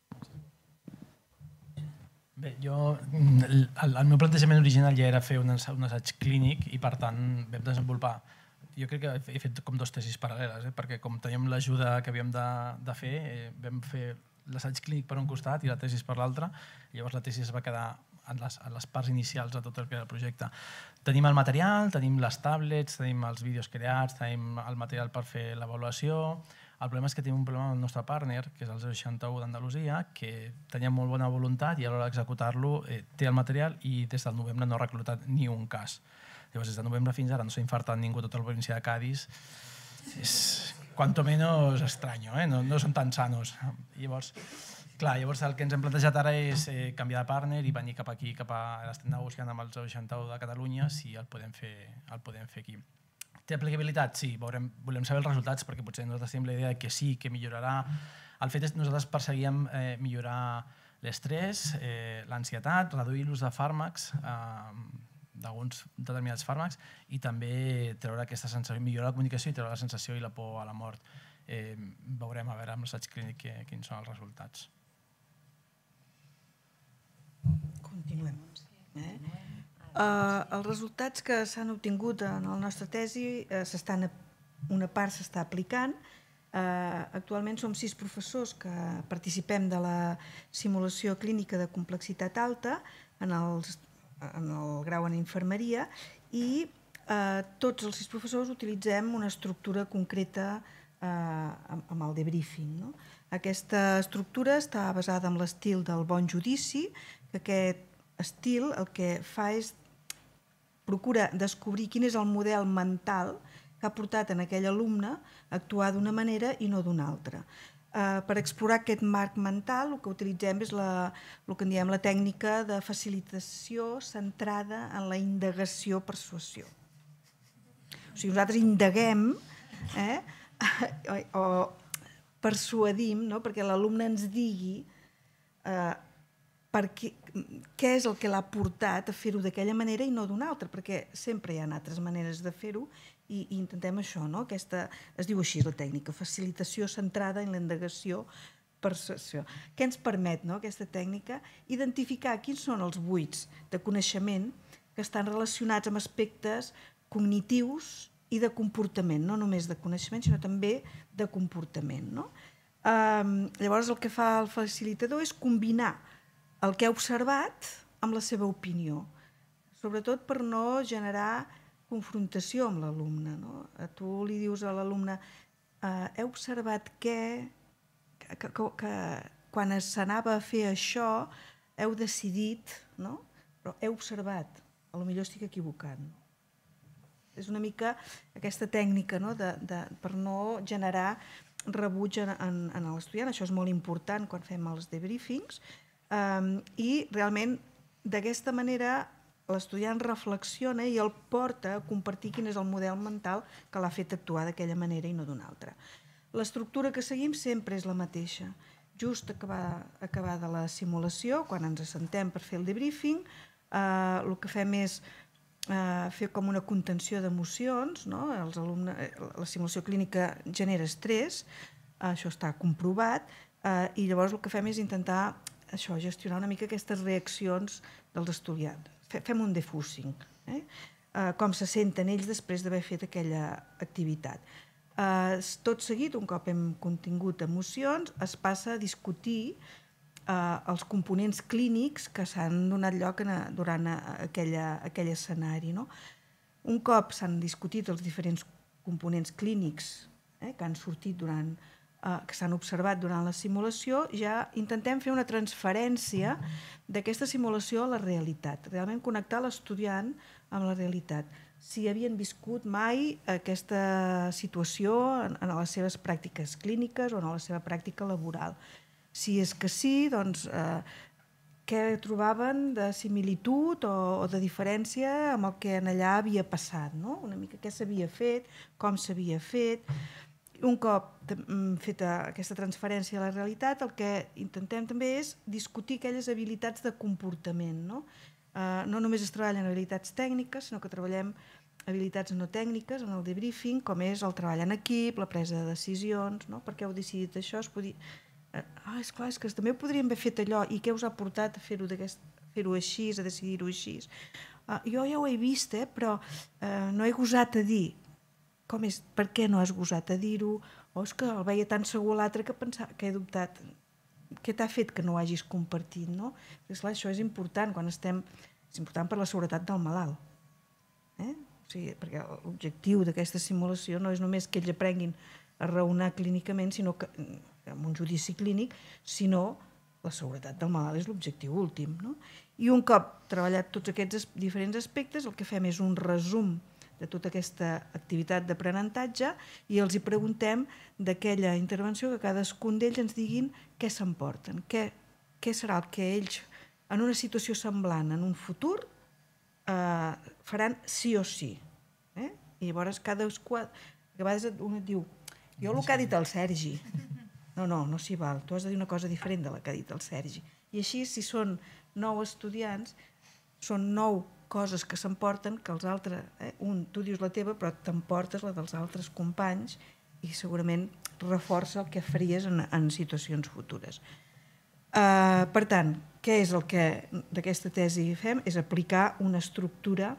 Bé, el meu plantejament original ja era fer un assaig clínic i, per tant, vam desenvolupar... Jo crec que he fet com dues tesis paral·leles, perquè com teníem l'ajuda que havíem de fer, vam fer l'assaig clínic per un costat i la tesi per l'altre, i llavors la tesi es va quedar en les parts inicials de tot el que era el projecte. Tenim el material, tenim les tablets, tenim els vídeos creats, tenim el material per fer l'avaluació. El problema és que tenim un problema amb el nostre partner, que és el 061 d'Andalusia, que tenia molt bona voluntat i a l'hora d'executar-lo té el material i des del novembre no ha reclutat ni un cas. Llavors, des de novembre fins ara no s'ha infartat ningú a tota la província de Cádiz. És cuanto menos extraño, no són tan sanos. Llavors el que ens hem plantejat ara és canviar de partner i venir cap aquí, estem negociant amb el 061 de Catalunya si el podem fer aquí. Té aplicabilitat? Sí, volem saber els resultats perquè potser nosaltres tenim la idea que sí, que millorarà. El fet és que nosaltres perseguíem millorar l'estrès, l'ansietat, reduir l'ús de fàrmacs, d'alguns determinats fàrmacs i també treure aquesta sensació, millorar la comunicació i treure la sensació i la por a la mort. Veurem a veure amb l'assaig clínic quins són els resultats. Continuem. Els resultats que s'han obtingut en la nostra tesi, una part s'està aplicant. Actualment som 6 professors que participem de la simulació clínica de complexitat alta en el grau en infermeria i tots els 6 professors utilitzem una estructura concreta amb el debriefing, no? Aquesta estructura està basada en l'estil del bon judici, que aquest estil el que fa és procura descobrir quin és el model mental que ha portat en aquell alumne a actuar d'una manera i no d'una altra. Per explorar aquest marc mental el que utilitzem és el que en diem la tècnica de facilitació centrada en la indagació-persuasió. O sigui, nosaltres indaguem o persuadim, no? Perquè l'alumne ens digui què és el que l'ha portat a fer-ho d'aquella manera i no d'una altra, perquè sempre hi ha altres maneres de fer-ho i intentem això, no? Es diu així la tècnica, facilitació centrada en la indagació percepció. Què ens permet, no, aquesta tècnica? Identificar quins són els buits de coneixement que estan relacionats amb aspectes cognitius i de comportament, no només de coneixement, sinó també de comportament. No? Llavors el que fa el facilitador és combinar el que ha observat amb la seva opinió, sobretot per no generar confrontació amb l'alumne. No? Tu li dius a l'alumne he observat que quan s'anava a fer això heu decidit, no? Però he observat, potser estic equivocant. És una mica aquesta tècnica, no? Per no generar rebuig en l'estudiant. Això és molt important quan fem els debriefings i realment d'aquesta manera l'estudiant reflexiona i el porta a compartir quin és el model mental que l'ha fet actuar d'aquella manera i no d'una altra. L'estructura que seguim sempre és la mateixa. Just acabada la simulació, quan ens assentem per fer el debriefing, el que fem és fer com una contenció d'emocions. La simulació clínica genera estrès, això està comprovat, i llavors el que fem és intentar gestionar una mica aquestes reaccions dels estudiants. Fem un defussing, com se senten ells després d'haver fet aquella activitat. Tot seguit, un cop hem contingut emocions, es passa a discutir els components clínics que s'han donat lloc durant aquell escenari. Un cop s'han discutit els diferents components clínics que han sortit que s'han observat durant la simulació, ja intentem fer una transferència d'aquesta simulació a la realitat, realment connectar l'estudiant amb la realitat. Si havien viscut mai aquesta situació en les seves pràctiques clíniques o en la seva pràctica laboral. Si és que sí, doncs què trobaven de similitud o de diferència amb el que allà havia passat, no? Una mica què s'havia fet, com s'havia fet. Un cop feta aquesta transferència a la realitat, el que intentem també és discutir aquelles habilitats de comportament. No només es treballen habilitats tècniques, sinó que treballem habilitats no tècniques en el debriefing, com és el treball en equip, la presa de decisions, per què heu decidit això, esclar, és que també ho podríem haver fet allò, i què us ha portat a fer-ho així, a decidir-ho així? Jo ja ho he vist, però no he gosat a dir. Com és? Per què no has gosat a dir-ho? O és que el veia tan segur l'altre que he dubtat. Què t'ha fet que no ho hagis compartit? Esclar, això és important és important per la seguretat del malalt. Perquè l'objectiu d'aquesta simulació no és només que ells aprenguin a raonar clínicament, sinó que amb un judici clínic, sinó la seguretat del malalt és l'objectiu últim. I un cop treballat tots aquests diferents aspectes, el que fem és un resum de tota aquesta activitat d'aprenentatge i els hi preguntem d'aquella intervenció que cadascun d'ells ens diguin què s'emporten, què serà el que ells, en una situació semblant, en un futur, faran sí o sí. I llavors cadascú, a vegades un et diu, jo el que ha dit el Sergi. No s'hi val, tu has de dir una cosa diferent de la que ha dit el Sergi. I així, si són 9 estudiants, són 9 coses que s'emporten, que els altres, tu dius la teva, però t'emportes la dels altres companys i segurament reforça el que faries en situacions futures. Per tant, què és el que d'aquesta tesi fem? És aplicar una estructura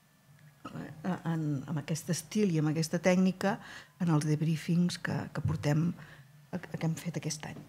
amb aquest estil i amb aquesta tècnica en els debriefings que hem fet aquest any.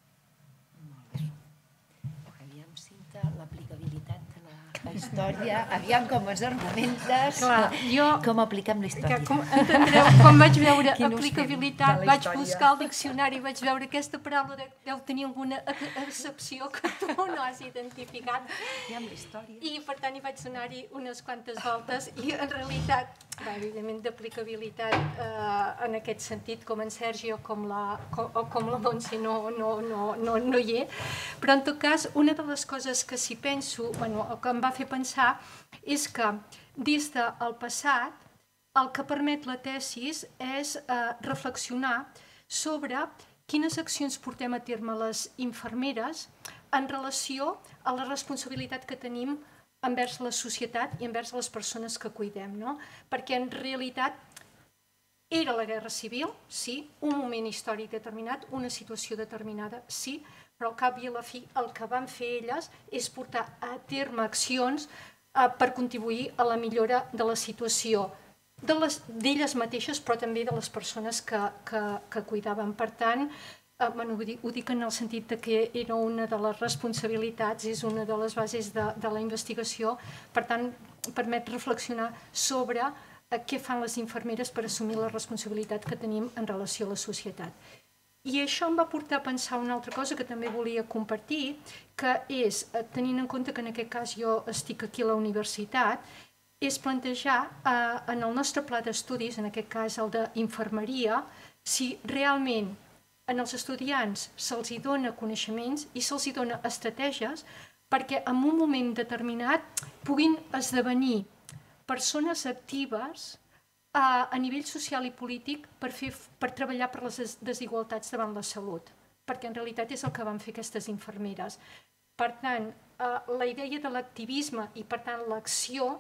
Aviam, Cinta, l'aplicabilitat de la història, aviam com es ornamentes, com apliquem la història. Entendreu, quan vaig veure Quin ús aplicabilitat, de la vaig història. buscar al diccionari, vaig veure aquesta paraula, deu tenir alguna excepció que tu no has identificat. Aviam, la història. I per tant hi vaig donar-hi unes quantes voltes i en realitat, evidentment d'aplicabilitat en aquest sentit, com en Sergi o com la Montse no hi és, però en tot cas una de les coses que si penso, el que em va fer pensar és que des del passat el que permet la tesis és reflexionar sobre quines accions portem a terme les infermeres en relació a la responsabilitat que tenim envers la societat i envers les persones que cuidem, no? Perquè en realitat era la guerra civil, sí, un moment històric determinat, una situació determinada, sí, però al cap i a la fi el que van fer elles és portar a terme accions per contribuir a la millora de la situació d'elles mateixes, però també de les persones que cuidaven. Per tant, ho dic en el sentit que era una de les responsabilitats, és una de les bases de la investigació, per tant, permet reflexionar sobre què fan les infermeres per assumir la responsabilitat que tenim en relació a la societat. I això em va portar a pensar una altra cosa que també volia compartir, que és, tenint en compte que en aquest cas jo estic aquí a la universitat, és plantejar en el nostre pla d'estudis, en aquest cas el d'infermeria, si realment en els estudiants se'ls dona coneixements i se'ls dona estratègies perquè en un moment determinat puguin esdevenir persones actives a nivell social i polític per treballar per les desigualtats davant la salut, perquè en realitat és el que van fer aquestes infermeres. Per tant, la idea de l'activisme i per tant l'acció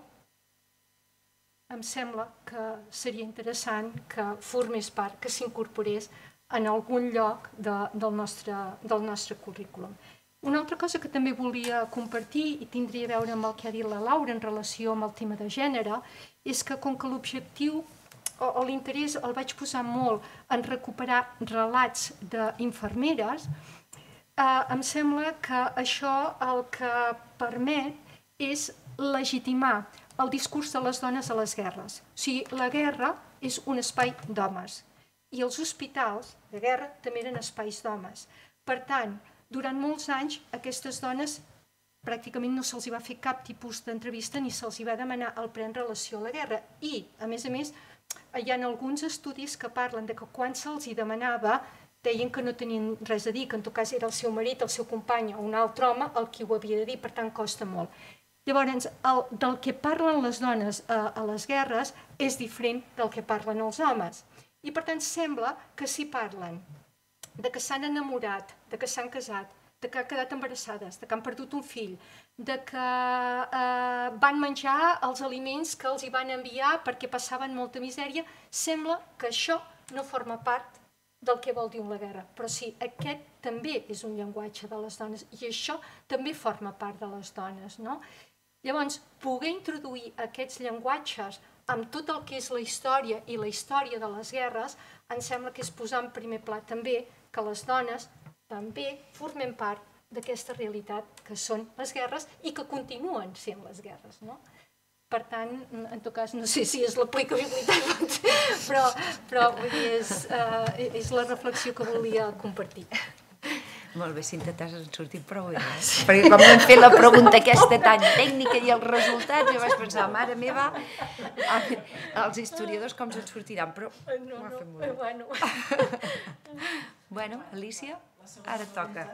em sembla que seria interessant que formés part, que s'incorporés en algun lloc del nostre currículum. Una altra cosa que també volia compartir i tindria a veure amb el que ha dit la Laura en relació amb el tema de gènere és que com que l'objectiu o l'interès el vaig posar molt en recuperar relats d'infermeres, em sembla que això el que permet és legitimar el discurs de les dones a les guerres. O sigui, la guerra és un espai d'homes i els hospitals de guerra també eren espais d'homes. Per tant, durant molts anys aquestes dones pràcticament no se'ls va fer cap tipus d'entrevista ni se'ls va demanar el pren relació a la guerra. I, a més, hi ha alguns estudis que parlen de que quan se'ls demanava deien que no tenien res a dir, que en tot cas era el seu marit, el seu company o un altre home el qui ho havia de dir, per tant costa molt. Llavors, del que parlen les dones a les guerres és diferent del que parlen els homes. I per tant sembla que si parlen de que s'han enamorat, de que s'han casat, de que han quedat embarassades, de que han perdut un fill, de que van menjar els aliments que els hi van enviar perquè passaven molta misèria, sembla que això no forma part del que vol dir la guerra. Però sí, aquest també és un llenguatge de les dones i això també forma part de les dones, no? Llavors, poder introduir aquests llenguatges amb tot el que és la història i la història de les guerres, em sembla que és posar en primer pla també que les dones també formen part d'aquesta realitat que són les guerres i que continuen sent les guerres, no? Per tant, en tot cas, no sé si és l'aplicabilitat, però vull dir, és la reflexió que volia compartir. Molt bé, Cinta, t'has sortit prou bé. Perquè quan vam fer la pregunta aquesta tan tècnica i els resultats, jo vaig pensar, mare meva, els historiadors com se'n sortiran, però m'ho ha fet molt bé. Bueno, Alicia, ara et toca.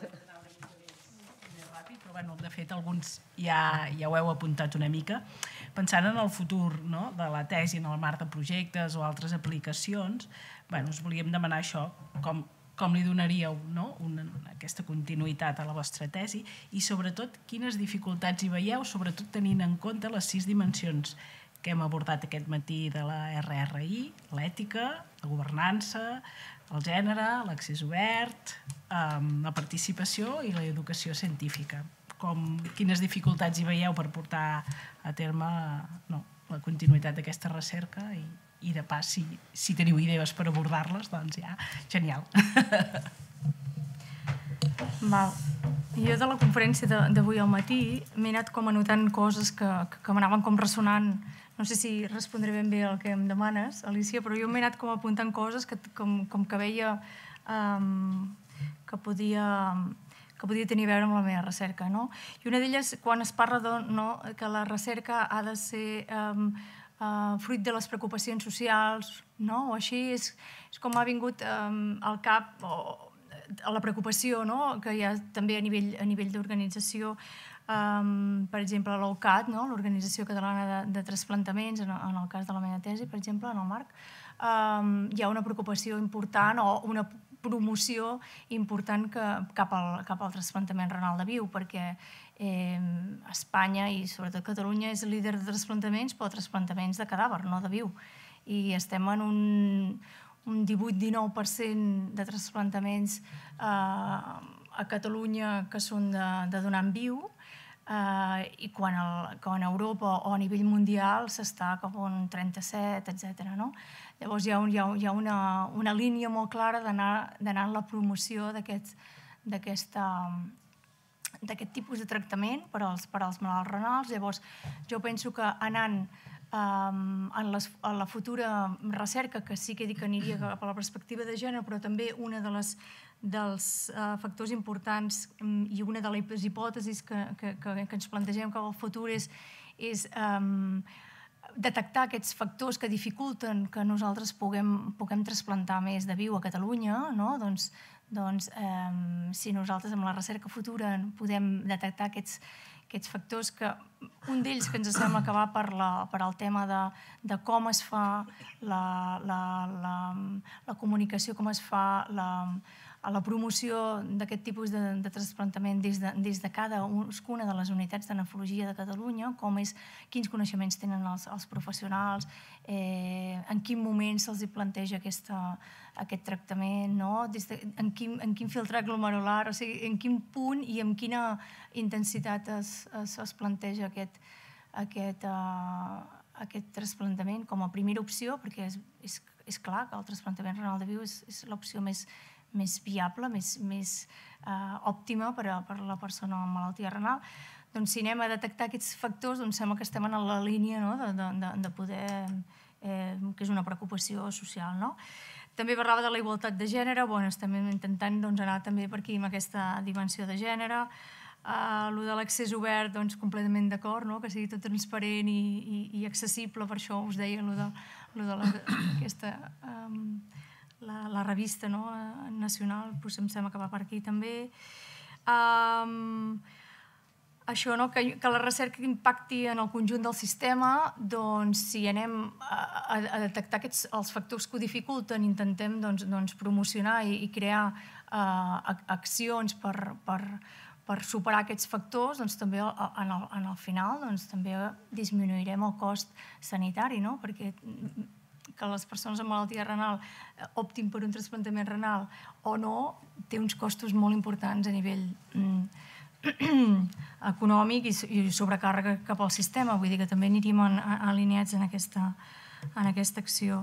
Però, de fet, alguns ja ho heu apuntat una mica. Pensant en el futur de la tesi, en el marc de projectes o altres aplicacions, us volíem demanar això, com li donaríeu aquesta continuïtat a la vostra tesi i, sobretot, quines dificultats hi veieu, sobretot tenint en compte les 6 dimensions que hem abordat aquest matí de la RRI, l'ètica, la governança, el gènere, l'accés obert, la participació i l'educació científica. Quines dificultats hi veieu per portar a terme la continuïtat d'aquesta recerca i de pas, si teniu idees per abordar-les, doncs ja, genial. Val. Jo de la conferència d'avui al matí m'he anat com anotant coses que m'anaven com ressonant. No sé si respondré ben bé el que em demanes, Alicia, però jo m'he anat com apuntant coses com que veia que podia tenir a veure amb la meva recerca. I una d'elles, quan es parla que la recerca ha de ser fruit de les preocupacions socials, o així, és com m'ha vingut al cap la preocupació que hi ha també a nivell d'organització. Per exemple, l'OCAT, l'Organització Catalana de Trasplantaments, en el cas de la meva tesi, per exemple, en el Marc, hi ha una preocupació important o una promoció important cap al trasplantament renal de viu, perquè Espanya i sobretot Catalunya és líder de trasplantaments, però trasplantaments de cadàver, no de viu. I estem en un 18-19% de trasplantaments a Catalunya que són de donar en viu, i quan a Europa o a nivell mundial s'està cap a un 37, etc. Llavors hi ha una línia molt clara d'anar en la promoció d'aquest tipus de tractament per als malalts renals. Llavors jo penso que anant en la futura recerca, que sí que dic que aniria cap a la perspectiva de gènere, però també una dels factors importants i una de les hipòtesis que ens plantegem cap al futur és detectar aquests factors que dificulten que nosaltres puguem trasplantar més de viu a Catalunya. Doncs si nosaltres amb la recerca futura podem detectar aquests factors, que un d'ells que ens sembla que va per al tema de com es fa la comunicació, com es fa la promoció d'aquest tipus de trasplantament des de cadascuna de les unitats de nefrologia de Catalunya, quins coneixements tenen els professionals, en quin moment se'ls planteja aquest tractament, en quin filtre glomerular, o sigui, en quin punt i amb quina intensitat es planteja aquest trasplantament com a primera opció, perquè és clar que el trasplantament renal de viu és l'opció més viable, més òptima per a la persona amb malaltia renal. Doncs si anem a detectar aquests factors, doncs sembla que estem en la línia de poder, que és una preocupació social. També parlava de la igualtat de gènere, estem intentant anar també per aquí amb aquesta dimensió de gènere. El de l'accés obert, completament d'acord, que sigui tot transparent i accessible, per això us deia la revista nacional, em sembla que va per aquí també. Això, que la recerca impacti en el conjunt del sistema, doncs si anem a detectar els factors que ho dificulten, intentem promocionar i crear accions per superar aquests factors, doncs també al final també disminuirem el cost sanitari, perquè que les persones amb malaltia renal optin per un trasplantament renal o no, té uns costos molt importants a nivell econòmic i sobrecàrrega cap al sistema. Vull dir que també aniríem alineats en aquesta acció.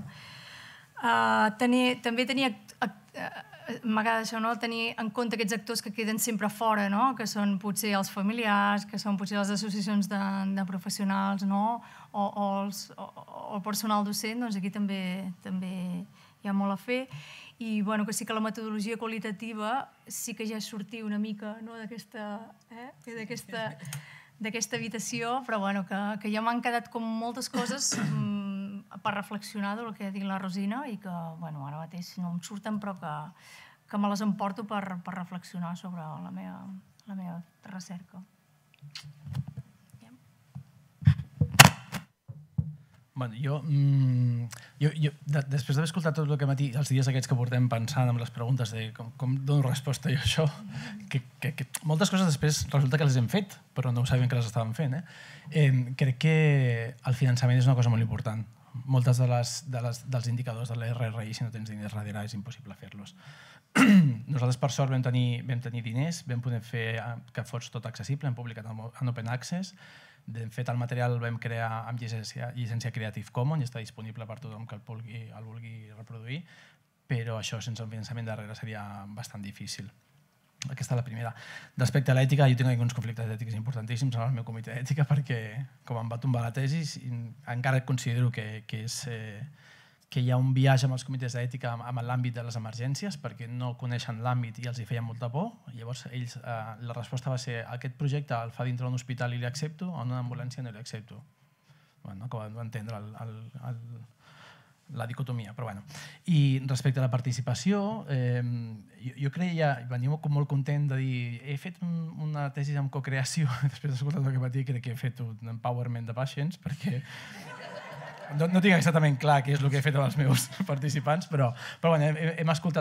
També m'agrada això, tenir en compte aquests actors que queden sempre fora, que són potser els familiars, que són potser les associacions de professionals o el personal docent. Doncs aquí també hi ha molt a fer. I que sí que la metodologia qualitativa sí que ja sortia una mica d'aquesta habitació, però que ja m'han quedat com moltes coses per reflexionar del que ha dit la Rosina i que ara mateix no em surten, però que me les emporto per reflexionar sobre la meva recerca. Bueno, després d'haver escoltat tot el que matí, els dies aquests que portem pensant amb les preguntes de com dono resposta jo a això, que moltes coses després resulta que les hem fet, però no ho sabíem que les estàvem fent. Crec que el finançament és una cosa molt important. Moltes dels indicadors de l'RRI, si no tens diners darrere, és impossible fer-los. Nosaltres, per sort, vam tenir diners, vam poder fer que fos tot accessible, hem publicat en Open Access. De fet, el material el vam crear amb llicència Creative Commons i està disponible per tothom que el vulgui reproduir, però això sense un finançament darrere seria bastant difícil. Aquesta és la primera. Respecte a l'ètica, jo tinc alguns conflictes ètics importantíssims en el meu comitè d'ètica perquè, com em va tombar la tesi, encara considero que hi ha un viatge amb els comitès d'ètica en l'àmbit de les emergències perquè no coneixen l'àmbit i els hi feia molta por. Llavors, la resposta va ser aquest projecte el fa dintre d'un hospital i l'accepto o en una ambulància no l'accepto. No acabo d'entendre la dicotomia, però bueno. I respecte a la participació, jo creia, venia molt content de dir he fet una tesi amb cocreació, després d'escoltar el que va dir, crec que he fet un empowerment de patients, perquè no tinc exactament clar què és el que he fet amb els meus participants, però bueno, hem escoltat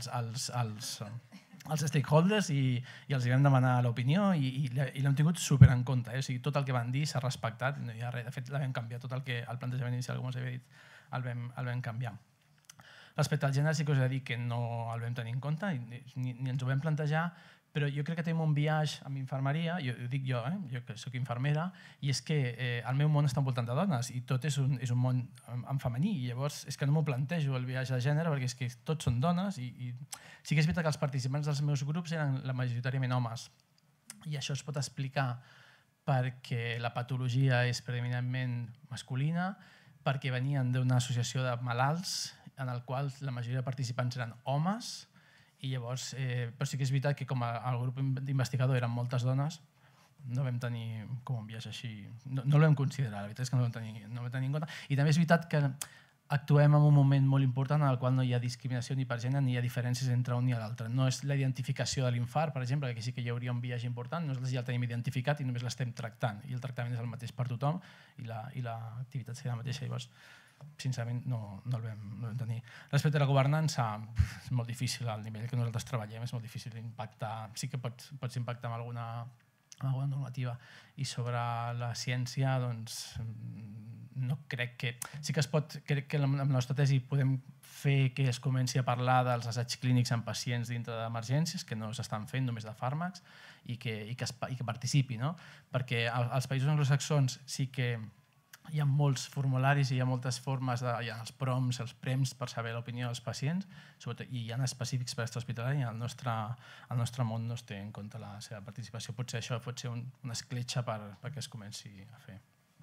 els stakeholders i els vam demanar l'opinió i l'hem tingut super en compte. O sigui, tot el que van dir s'ha respectat, no hi ha res. De fet, la vam canviar. Tot el plantejament inicial, com us havia dit, el vam canviar. Respecte al gènere, sí que us he de dir que no el vam tenir en compte ni ens ho vam plantejar, però jo crec que tenim un viatge amb infermeria, ho dic jo que soc infermera, i és que el meu món està envoltant de dones i tot és un món en femení, i llavors és que no m'ho plantejo el viatge de gènere perquè és que tots són dones i sí que és veritat que els participants dels meus grups eren majoritàriament homes i això es pot explicar perquè la patologia és predominantment masculina, perquè venien d'una associació de malalts en el qual la majoria de participants eren homes. I llavors, però sí que és veritat que com el grup d'investigador eren moltes dones, no vam tenir com un viatge així, no el vam considerar, la veritat és que no ho vam tenir en compte. I també és veritat que actuem en un moment molt important en el qual no hi ha discriminació ni per gènere ni hi ha diferències entre un i l'altre. No és la identificació de l'infart, per exemple, que sí que hi hauria un viatge important, nosaltres ja el tenim identificat i només l'estem tractant i el tractament és el mateix per tothom i l'activitat serà la mateixa. Llavors, sincerament, no el vam tenir. Respecte a la governança, és molt difícil al nivell que nosaltres treballem, és molt difícil impactar, sí que pots impactar amb alguna normativa. I sobre la ciència, doncs, no crec que... Sí que es pot, crec que amb la nostra tesi podem fer que es comenci a parlar dels assaigs clínics en pacients dintre d'emergències, que no s'estan fent només de fàrmacs, i que participi, no? Perquè als països anglosaxons sí que hi ha molts formularis i hi ha moltes formes, hi ha els PROMs, els PREMs per saber l'opinió dels pacients, i hi ha específics per estar hospitalari i el nostre món no es té en compte la seva participació. Potser això pot ser una escletxa perquè es comenci a fer.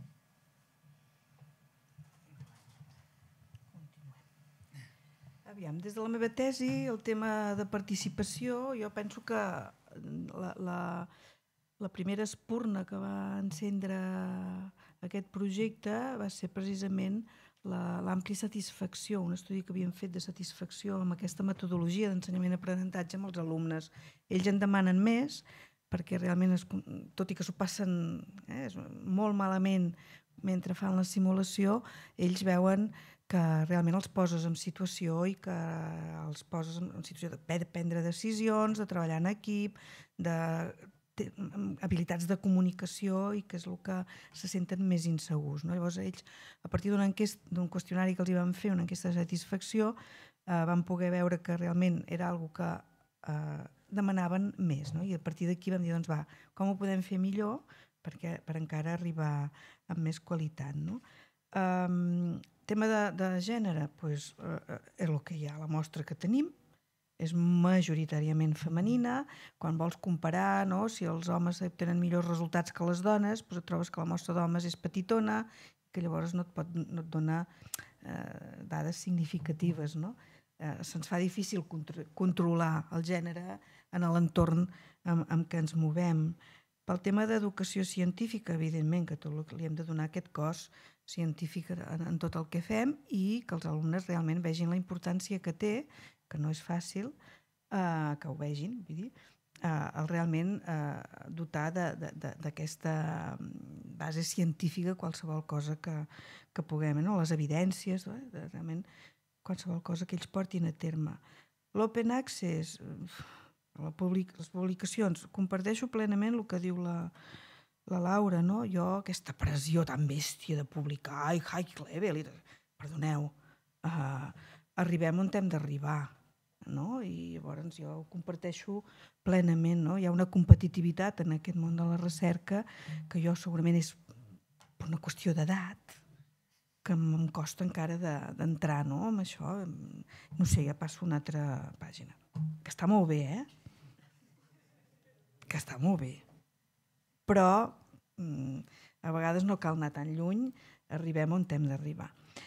Aviam, des de la meva tesi, el tema de participació, jo penso que la primera espurna que va encendre aquest projecte va ser precisament l'àmplia satisfacció, un estudi que havíem fet de satisfacció amb aquesta metodologia d'ensenyament-aprenentatge amb els alumnes. Ells en demanen més perquè realment, tot i que s'ho passen molt malament mentre fan la simulació, ells veuen que realment els poses en situació i que els poses en situació de prendre decisions, de treballar en equip, de habilitats de comunicació i que és el que se senten més insegurs. Llavors ells, a partir d'un qüestionari que els hi vam fer, una enquesta de satisfacció, van poder veure que realment era una cosa que demanaven més. I a partir d'aquí vam dir, doncs va, com ho podem fer millor per encara arribar amb més qualitat. Tema de gènere, és el que hi ha, la mostra que tenim, és majoritàriament femenina. Quan vols comparar si els homes tenen millors resultats que les dones, et trobes que la mostra d'homes és petitona, que llavors no et dona dades significatives. Se'ns fa difícil controlar el gènere en l'entorn en què ens movem. Pel tema d'educació científica, evidentment que tot el que li hem de donar aquest cos científic en tot el que fem i que els alumnes realment vegin la importància que té, que no és fàcil, que ho vegin, vull dir, realment dotar d'aquesta base científica qualsevol cosa que puguem, no? Les evidències, realment qualsevol cosa que ells portin a terme. L'open access, les publicacions, comparteixo plenament el que diu la Laura, no? Jo, aquesta pressió tan bèstia de publicar, high level, perdoneu, arribem on hem d'arribar, no? I llavors jo ho comparteixo plenament, no? Hi ha una competitivitat en aquest món de la recerca que jo segurament és per una qüestió d'edat que em costa encara d'entrar, no? Amb això, no sé, ja passo a una altra pàgina. Que està molt bé, que està molt bé. Però a vegades no cal anar tan lluny, arribem on hem d'arribar.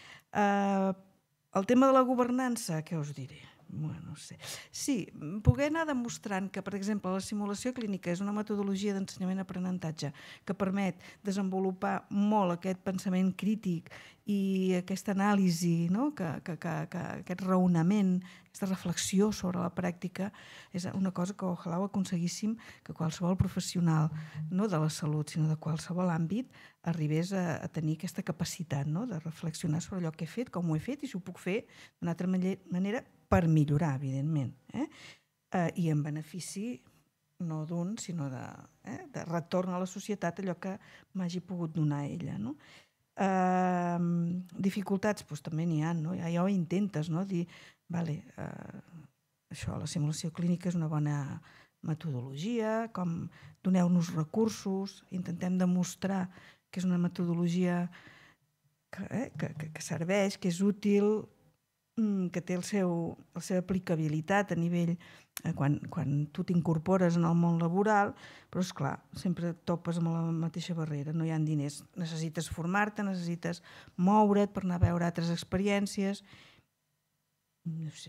El tema de la governança, què us diré? Bueno, no sé. Sí, poder anar demostrant que, per exemple, la simulació clínica és una metodologia d'ensenyament-aprenentatge que permet desenvolupar molt aquest pensament crític i aquesta anàlisi, no? Aquest raonament, aquesta reflexió sobre la pràctica, és una cosa que ojalà ho aconseguíssim que qualsevol professional, no de la salut, sinó de qualsevol àmbit, arribés a tenir aquesta capacitat, no? De reflexionar sobre allò que he fet, com ho he fet i si ho puc fer d'una altra manera per millorar, evidentment, i en benefici no d'un, sinó de retorn a la societat allò que m'hagi pogut donar ella, no? Dificultats, doncs també n'hi ha, no? Ja ho intentes, no? Dir, vale, això, la simulació clínica és una bona metodologia, com doneu-nos recursos, intentem demostrar que és una metodologia que serveix, que és útil, que té la seva aplicabilitat a nivell quan tu t'incorpores en el món laboral, però esclar, sempre topes amb la mateixa barrera, no hi ha diners, necessites formar-te, necessites moure't per anar a veure altres experiències, no sé,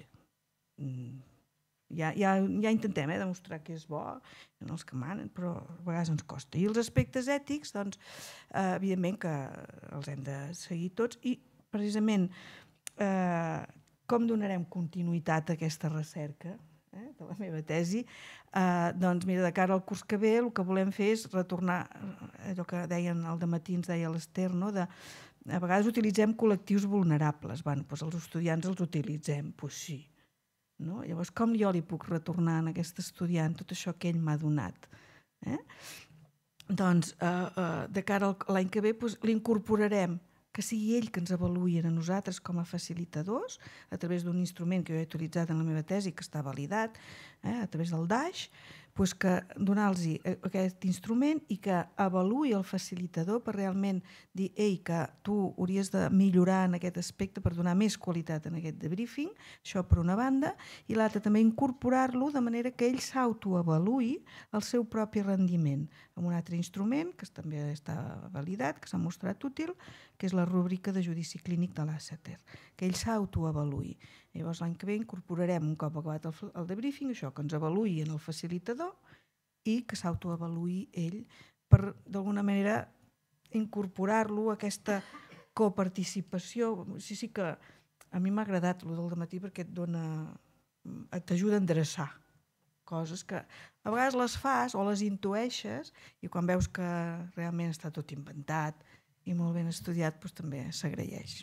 ja intentem demostrar que és bo en els que manen, però a vegades ens costa. I els aspectes ètics, doncs, evidentment que els hem de seguir tots i precisament com donarem continuïtat a aquesta recerca de la meva tesi? Doncs mira, de cara al curs que ve el que volem fer és retornar allò que deien al dematí, ens deia l'Ester, no? A vegades utilitzem col·lectius vulnerables. Bé, doncs els estudiants els utilitzem, doncs sí. Llavors, com jo li puc retornar a aquest estudiant tot això que ell m'ha donat? Doncs, de cara a l'any que ve, l'incorporarem, que sigui ell que ens avaluï a nosaltres com a facilitadors a través d'un instrument que jo he utilitzat en la meva tesi, que està validat, a través del DASH, que donar-los aquest instrument i que avaluï el facilitador per realment dir, ei, que tu hauries de millorar en aquest aspecte per donar més qualitat en aquest debriefing, això per una banda, i l'altra també incorporar-lo de manera que ell s'autoavaluï el seu propi rendiment amb un altre instrument que també està validat, que s'ha mostrat útil, que és la rúbrica de judici clínic de l'ASATER, que ell s'autoavaluï. Llavors l'any que ve incorporarem un cop acabat el debriefing, això, que ens avaluï en el facilitador i que s'autoavaluï ell per, d'alguna manera, incorporar-lo a aquesta coparticipació. Sí que a mi m'ha agradat el del dematí perquè t'ajuda a endreçar coses que a vegades les fas o les intueixes i quan veus que realment està tot inventat i molt ben estudiat, doncs també s'agraeix.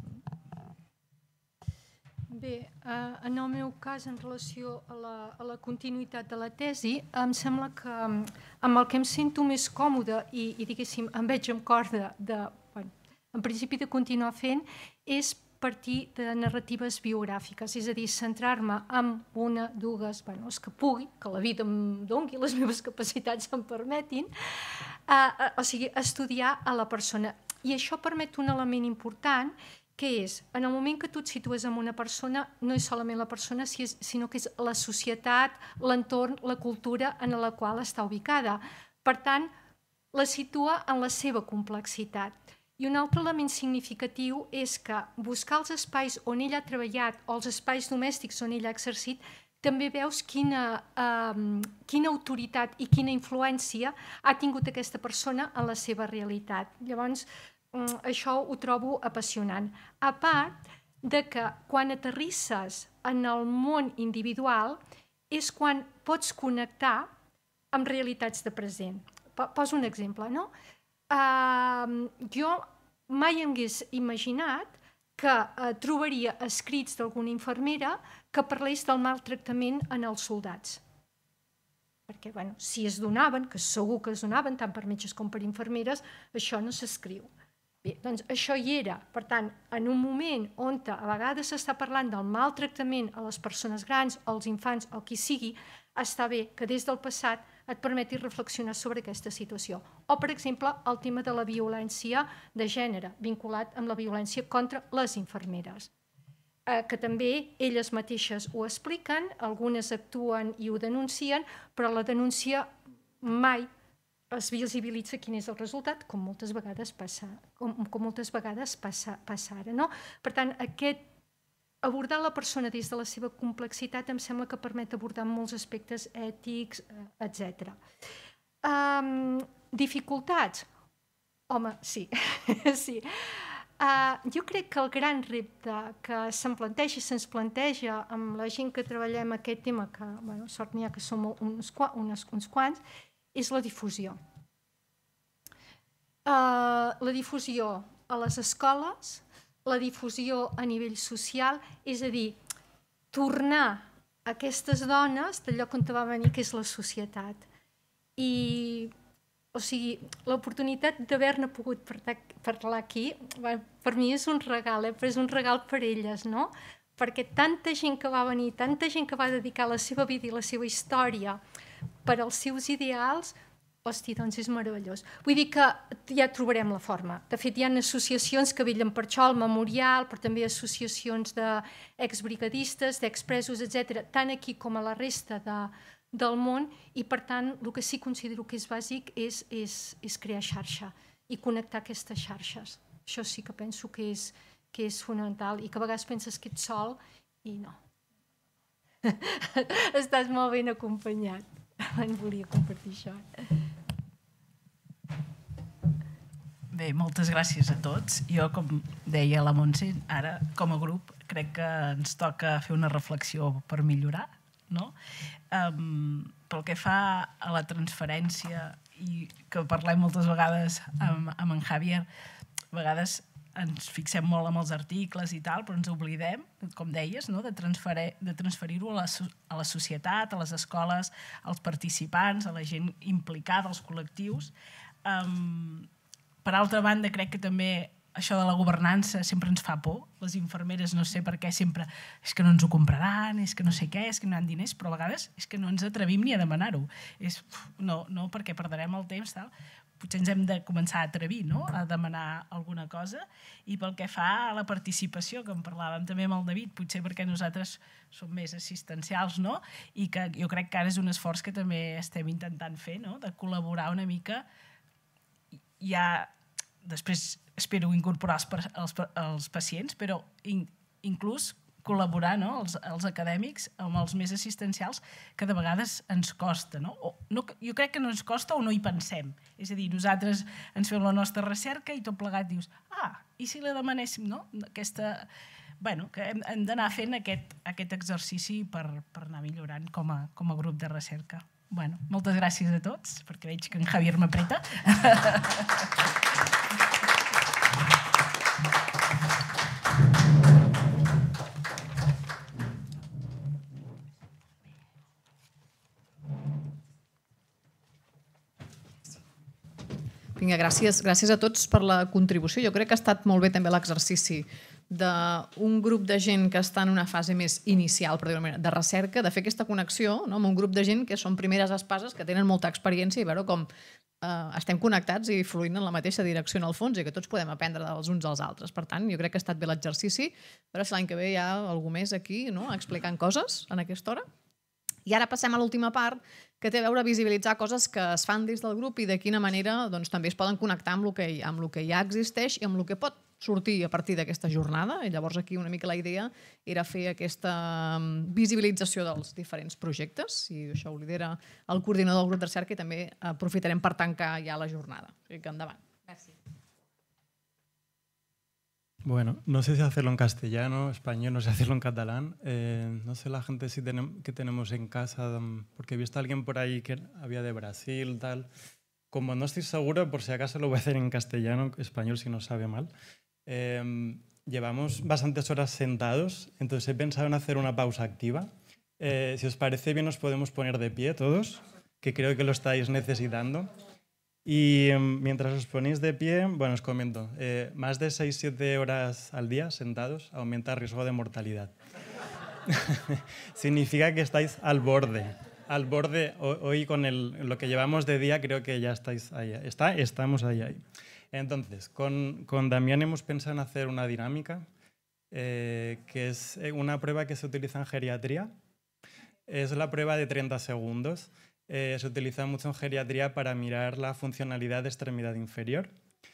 Bé, en el meu cas, en relació a la continuïtat de la tesi, em sembla que amb el que em sento més còmode i diguéssim, em veig amb cor en principi de continuar fent, és partir de narratives biogràfiques, és a dir, centrar-me en una, dues, els que pugui, que la vida em doni, les meves capacitats em permetin, o sigui, estudiar a la persona. I això permet un element important, que és, en el moment que tu et situes en una persona, no és solament la persona, sinó que és la societat, l'entorn, la cultura en la qual està ubicada. Per tant, la situa en la seva complexitat. I un altre element significatiu és que buscar els espais on ell ha treballat o els espais domèstics on ell ha exercit, també veus quina autoritat i quina influència ha tingut aquesta persona en la seva realitat. Llavors, això ho trobo apassionant. A part de que quan aterrisses en el món individual és quan pots connectar amb realitats de present. Poso un exemple, no? Jo mai em hagués imaginat que trobaria escrits d'alguna infermera que parlés del maltractament en els soldats. Perquè, bueno, si es donaven, que segur que es donaven, tant per metges com per infermeres, això no s'escriu. Bé, doncs això hi era. Per tant, en un moment on a vegades s'està parlant del maltractament a les persones grans, als infants o qui sigui, està bé que des del passat et permeti reflexionar sobre aquesta situació. O, per exemple, el tema de la violència de gènere, vinculat amb la violència contra les infermeres, que també elles mateixes ho expliquen, algunes actuen i ho denuncien, però la denúncia mai es visibilitza quin és el resultat, com moltes vegades passa ara. No? Per tant, abordar la persona des de la seva complexitat em sembla que permet abordar molts aspectes ètics, etc. Dificultats? Home, sí. sí. Jo crec que el gran repte que se'ns planteja amb la gent que treballem aquest tema, que sort n'hi ha que som uns quants, és la difusió. La difusió a les escoles, la difusió a nivell social, és a dir, tornar aquestes dones del lloc on va venir, que és la societat. O sigui, l'oportunitat d'haver-ne pogut parlar aquí, per mi és un regal, però és un regal per elles, no? Perquè tanta gent que va venir, tanta gent que va dedicar la seva vida i la seva història per als seus ideals, hosti, doncs és meravellós. Vull dir que ja trobarem la forma. De fet, hi ha associacions que vetllen per això, el Memorial, però també associacions d'exbrigadistes, d'expresos, etc., tant aquí com a la resta del món, i per tant el que sí considero que és bàsic és crear xarxa i connectar aquestes xarxes. Això sí que penso que és fonamental i que a vegades penses que ets sol i no. Estàs molt ben acompanyat. En volia compartir això. Bé, moltes gràcies a tots. Jo, com deia la Montse, ara com a grup crec que ens toca fer una reflexió per millorar, no? Pel que fa a la transferència, i que parlem moltes vegades amb en Javier, a vegades ens fixem molt en els articles i tal, però ens oblidem, com deies, no? de transferir-ho a la societat, a les escoles, als participants, a la gent implicada, als col·lectius. Per altra banda, crec que també això de la governança sempre ens fa por. Les infermeres no sé per què sempre és que no ens ho compraran, és que no sé què, és que no hi ha diners, però a vegades és que no ens atrevim ni a demanar-ho. No, perquè perdrem el temps, tal. Potser ens hem de començar a atrevir, no?, a demanar alguna cosa. I pel que fa a la participació, que en parlàvem també amb el David, potser perquè nosaltres som més assistencials, no?, i que jo crec que ara és un esforç que també estem intentant fer, no?, de col·laborar una mica. Ja després espero incorporar els pacients, però inclús col·laborar, no?, els acadèmics amb els més assistencials, que de vegades ens costa. No? Jo crec que no ens costa o no hi pensem. És a dir, nosaltres ens fem la nostra recerca i tot plegat dius, i si la demanéssim, no? Bueno, que hem d'anar fent aquest exercici per anar millorant com a grup de recerca. Bueno, moltes gràcies a tots, perquè veig que en Javier m'apreta. Vinga, gràcies a tots per la contribució. Jo crec que ha estat molt bé també l'exercici d'un grup de gent que està en una fase més inicial, per dir-ho d'alguna manera, de recerca, de fer aquesta connexió amb un grup de gent que són primeres espases, que tenen molta experiència, i veure com estem connectats i fluint en la mateixa direcció en el fons i que tots podem aprendre dels uns als altres. Per tant, jo crec que ha estat bé l'exercici. A veure si l'any que ve hi ha algú més aquí explicant coses en aquesta hora. I ara passem a l'última part, que té a veure visibilitzar coses que es fan des del grup i de quina manera també es poden connectar amb el que ja existeix i amb el que pot sortir a partir d'aquesta jornada. I llavors aquí una mica la idea era fer aquesta visibilització dels diferents projectes, i això ho lidera el coordinador del grup de recerca, i també aprofitarem per tancar ja la jornada. O sigui que endavant. Gràcies. Bueno, no sé si hacerlo en castellano, español, no sé hacerlo en catalán. No sé la gente que tenemos en casa, porque he visto a alguien por ahí que había de Brasil, tal. Como no estoy seguro, por si acaso lo voy a hacer en castellano, español si no sabe mal. Llevamos bastantes horas sentados, entonces he pensado en hacer una pausa activa. Si os parece bien, nos podemos poner de pie todos, que creo que lo estáis necesitando. Y mientras os ponéis de pie, bueno, os comento, más de 6-7 horas al día sentados aumenta el riesgo de mortalidad. Significa que estáis al borde. Al borde, hoy con lo que llevamos de día creo que ya estáis ahí. Estamos ahí. Entonces, con Damián hemos pensado en hacer una dinámica, que es una prueba que se utiliza en geriatría. Es la prueba de 30 segundos. Se utiliza mucho en geriatría para mirar la funcionalidad de extremidad inferior.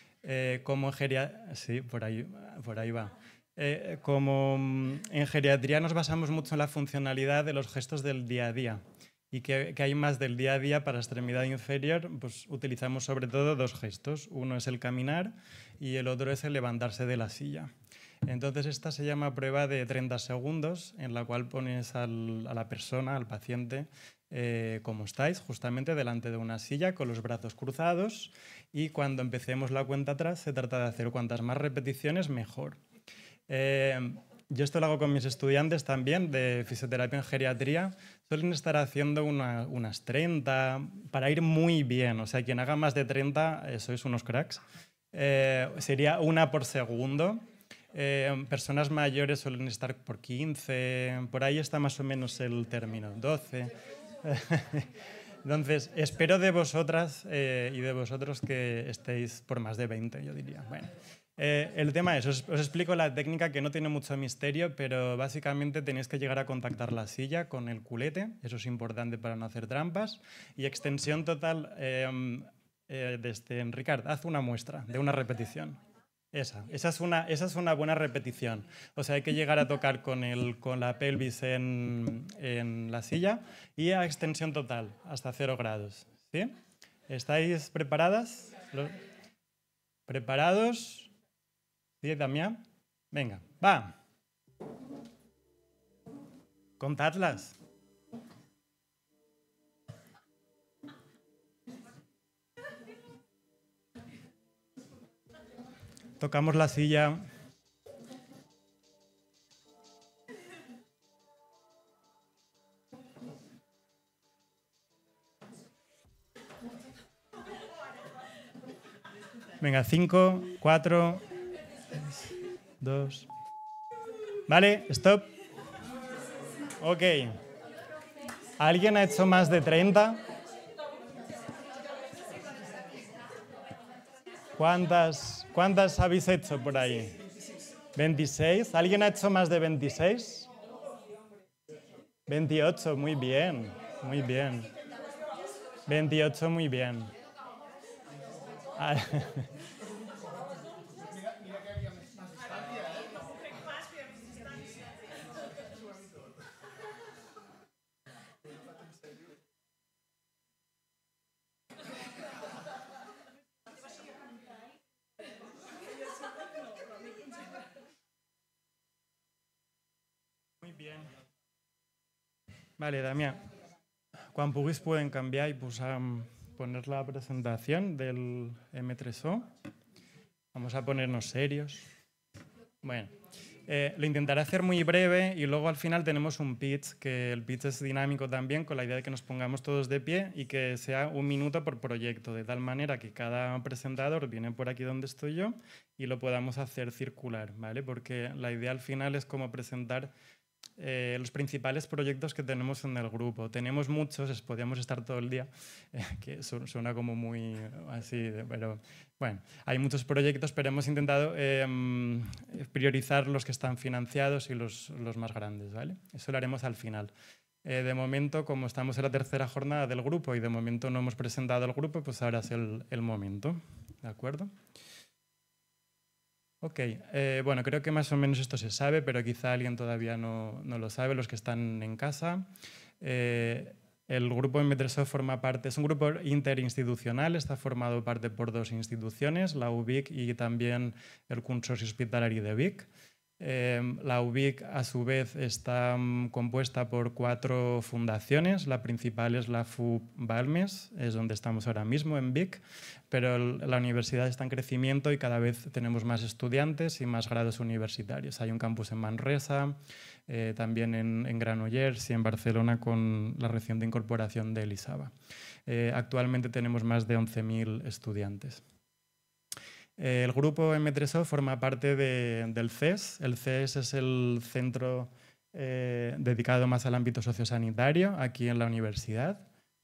Sí, por ahí va. Como en geriatría nos basamos mucho en la funcionalidad de los gestos del día a día y que hay más del día a día para extremidad inferior, pues utilizamos sobre todo 2 gestos. Uno es el caminar y el otro es el levantarse de la silla. Entonces esta se llama prueba de 30 segundos, en la cual pones a la persona, al paciente, como estáis, justamente delante de una silla con los brazos cruzados, y cuando empecemos la cuenta atrás se trata de hacer cuantas más repeticiones mejor. Yo esto lo hago con mis estudiantes también de fisioterapia en geriatría. Suelen estar haciendo unas 30 para ir muy bien. O sea, quien haga más de 30, sois unos cracks. Sería 1 por segundo. Personas mayores suelen estar por 15. Por ahí está más o menos el término, 12. Entonces, espero de vosotras y de vosotros que estéis por más de 20, yo diría. Bueno. El tema es, os explico la técnica, que no tiene mucho misterio, pero básicamente tenéis que llegar a contactar la silla con el culete, eso es importante para no hacer trampas, y extensión total, Ricard, haz una muestra de una repetición. Esa es una buena repetición. O sea, hay que llegar a tocar con la pelvis en la silla y a extensión total, hasta 0 grados. ¿Sí? ¿Estáis preparadas? ¿Preparados? ¿Sí, Damián? Venga, va. Contadlas. Tocamos la silla. Venga, 5, 4, 2. Vale, stop. Ok. ¿Alguien ha hecho más de 30? ¿Cuántas habéis hecho por ahí? 26. ¿Alguien ha hecho más de 26? 28, muy bien, muy bien. 28, muy bien. Muy bien. Vale, Damián. Quan puguis podem canviar i poner la presentación del M3O. Vamos a ponernos serios. Bueno, lo intentaré hacer muy breve y luego al final tenemos un pitch, que el pitch es dinámico también, con la idea de que nos pongamos todos de pie y que sea 1 minuto por proyecto, de tal manera que cada presentador viene por aquí donde estoy yo y lo podamos hacer circular, ¿vale? Porque la idea al final es como presentar los principales proyectos que tenemos en el grupo. Tenemos muchos, podríamos estar todo el día, que suena como muy así, pero bueno, hay muchos proyectos, pero hemos intentado priorizar los que están financiados y los más grandes, ¿vale? Eso lo haremos al final. De momento, como estamos en la 3ª jornada del grupo y de momento no hemos presentado el grupo, pues ahora es el momento, ¿de acuerdo? Ok, bueno, creo que más o menos esto se sabe, pero quizá alguien todavía no lo sabe, los que están en casa. El El grupo M3O forma parte, es un grupo interinstitucional, está formado parte por 2 instituciones, la UBIC y también el Consorci Hospitalari de Vic. La UBIC, a su vez, está compuesta por 4 fundaciones. La principal es la FUB Balmes, es donde estamos ahora mismo, en Vic, pero la universidad está en crecimiento y cada vez tenemos más estudiantes y más grados universitarios. Hay un campus en Manresa, también en Granollers y en Barcelona con la reciente incorporación de Elisava. Actualmente tenemos más de 11.000 estudiantes. El grupo M3O forma parte del CES. El CES es el centro dedicado más al ámbito sociosanitario aquí en la universidad.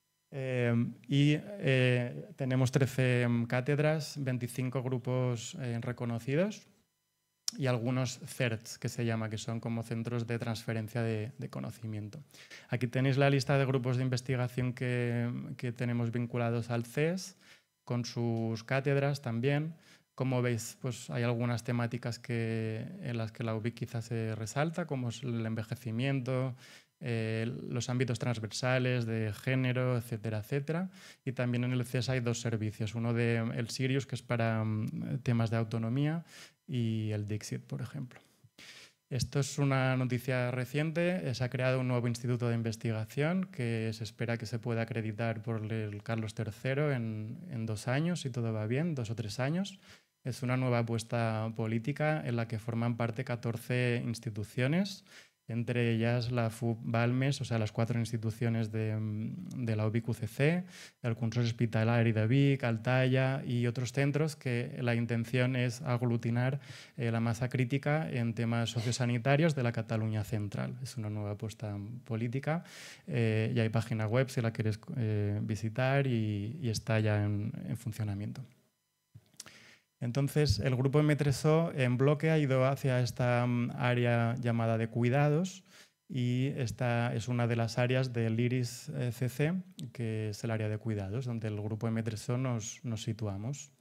Tenemos 13 cátedras, 25 grupos reconocidos y algunos CERTs, que se llama, que son como centros de transferencia de conocimiento. Aquí tenéis la lista de grupos de investigación que tenemos vinculados al CES, con sus cátedras también. Como veis, pues hay algunas temáticas en las que la UBIC quizás se resalta, como es el envejecimiento, los ámbitos transversales de género, etcétera, etcétera. Y también en el CES hay 2 servicios, uno el Sirius, que es para temas de autonomía, y el Dixit, por ejemplo. Esto es una noticia reciente. Se ha creado un nuevo instituto de investigación que se espera que se pueda acreditar por el Carlos III en 2 años, si todo va bien, 2 o 3 años. Es una nueva apuesta política en la que forman parte 14 instituciones, entre ellas la FUB Balmes, o sea, las 4 instituciones de la UBIC-UCC, el Consorci Hospitalari de Vic, Altaya y otros centros, que la intención es aglutinar la masa crítica en temas sociosanitarios de la Cataluña central. Es una nueva apuesta política y hay página web si la quieres visitar y está ya en funcionamiento. Entonces, el grupo M3O en bloque ha ido hacia esta área llamada de cuidados y esta es una de las áreas del IRIS CC, que es el área de cuidados, donde el grupo M3O nos situamos.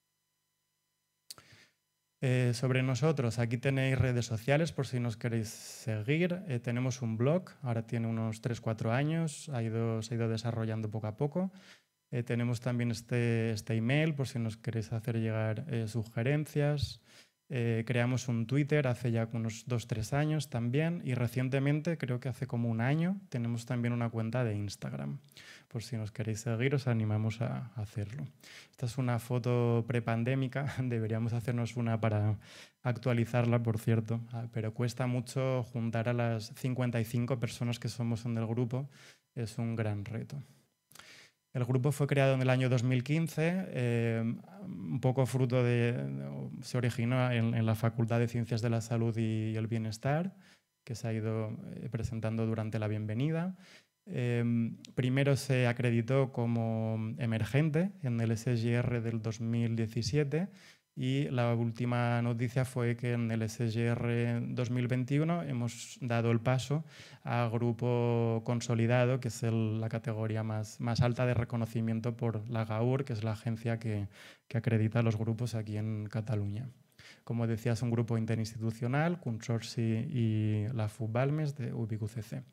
Sobre nosotros, aquí tenéis redes sociales por si nos queréis seguir. Tenemos un blog, ahora tiene unos 3-4 años, se ha ido desarrollando poco a poco. Tenemos también este email por si nos queréis hacer llegar sugerencias. Creamos un Twitter hace ya unos 2-3 años también y recientemente, creo que hace como un año, tenemos también una cuenta de Instagram. Por si nos queréis seguir, os animamos a hacerlo. Esta es una foto prepandémica, deberíamos hacernos una para actualizarla, por cierto, pero cuesta mucho juntar a las 55 personas que somos en el grupo, es un gran reto. El grupo fue creado en el año 2015, un poco fruto se originó en la Facultad de Ciencias de la Salud y el Bienestar, que se ha ido presentando durante la bienvenida. Primero se acreditó como emergente en el SGR del 2017 y la última noticia fue que en el SGR 2021 hemos dado el paso a grupo consolidado, que es la categoría más alta de reconocimiento por la GAUR, que es la agencia que acredita los grupos aquí en Cataluña. Como decía, es un grupo interinstitucional, Consorci y la FUB Balmes de UBIC-UCC.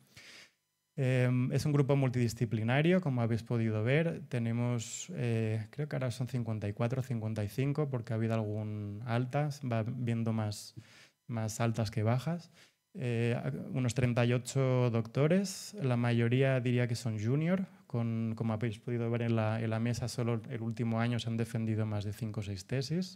Es un grupo multidisciplinario, como habéis podido ver. Tenemos, creo que ahora son 54 o 55, porque ha habido algún altas, va viendo más altas que bajas. Unos 38 doctores, la mayoría diría que son junior, como habéis podido ver en la mesa, solo el último año se han defendido más de 5 o 6 tesis.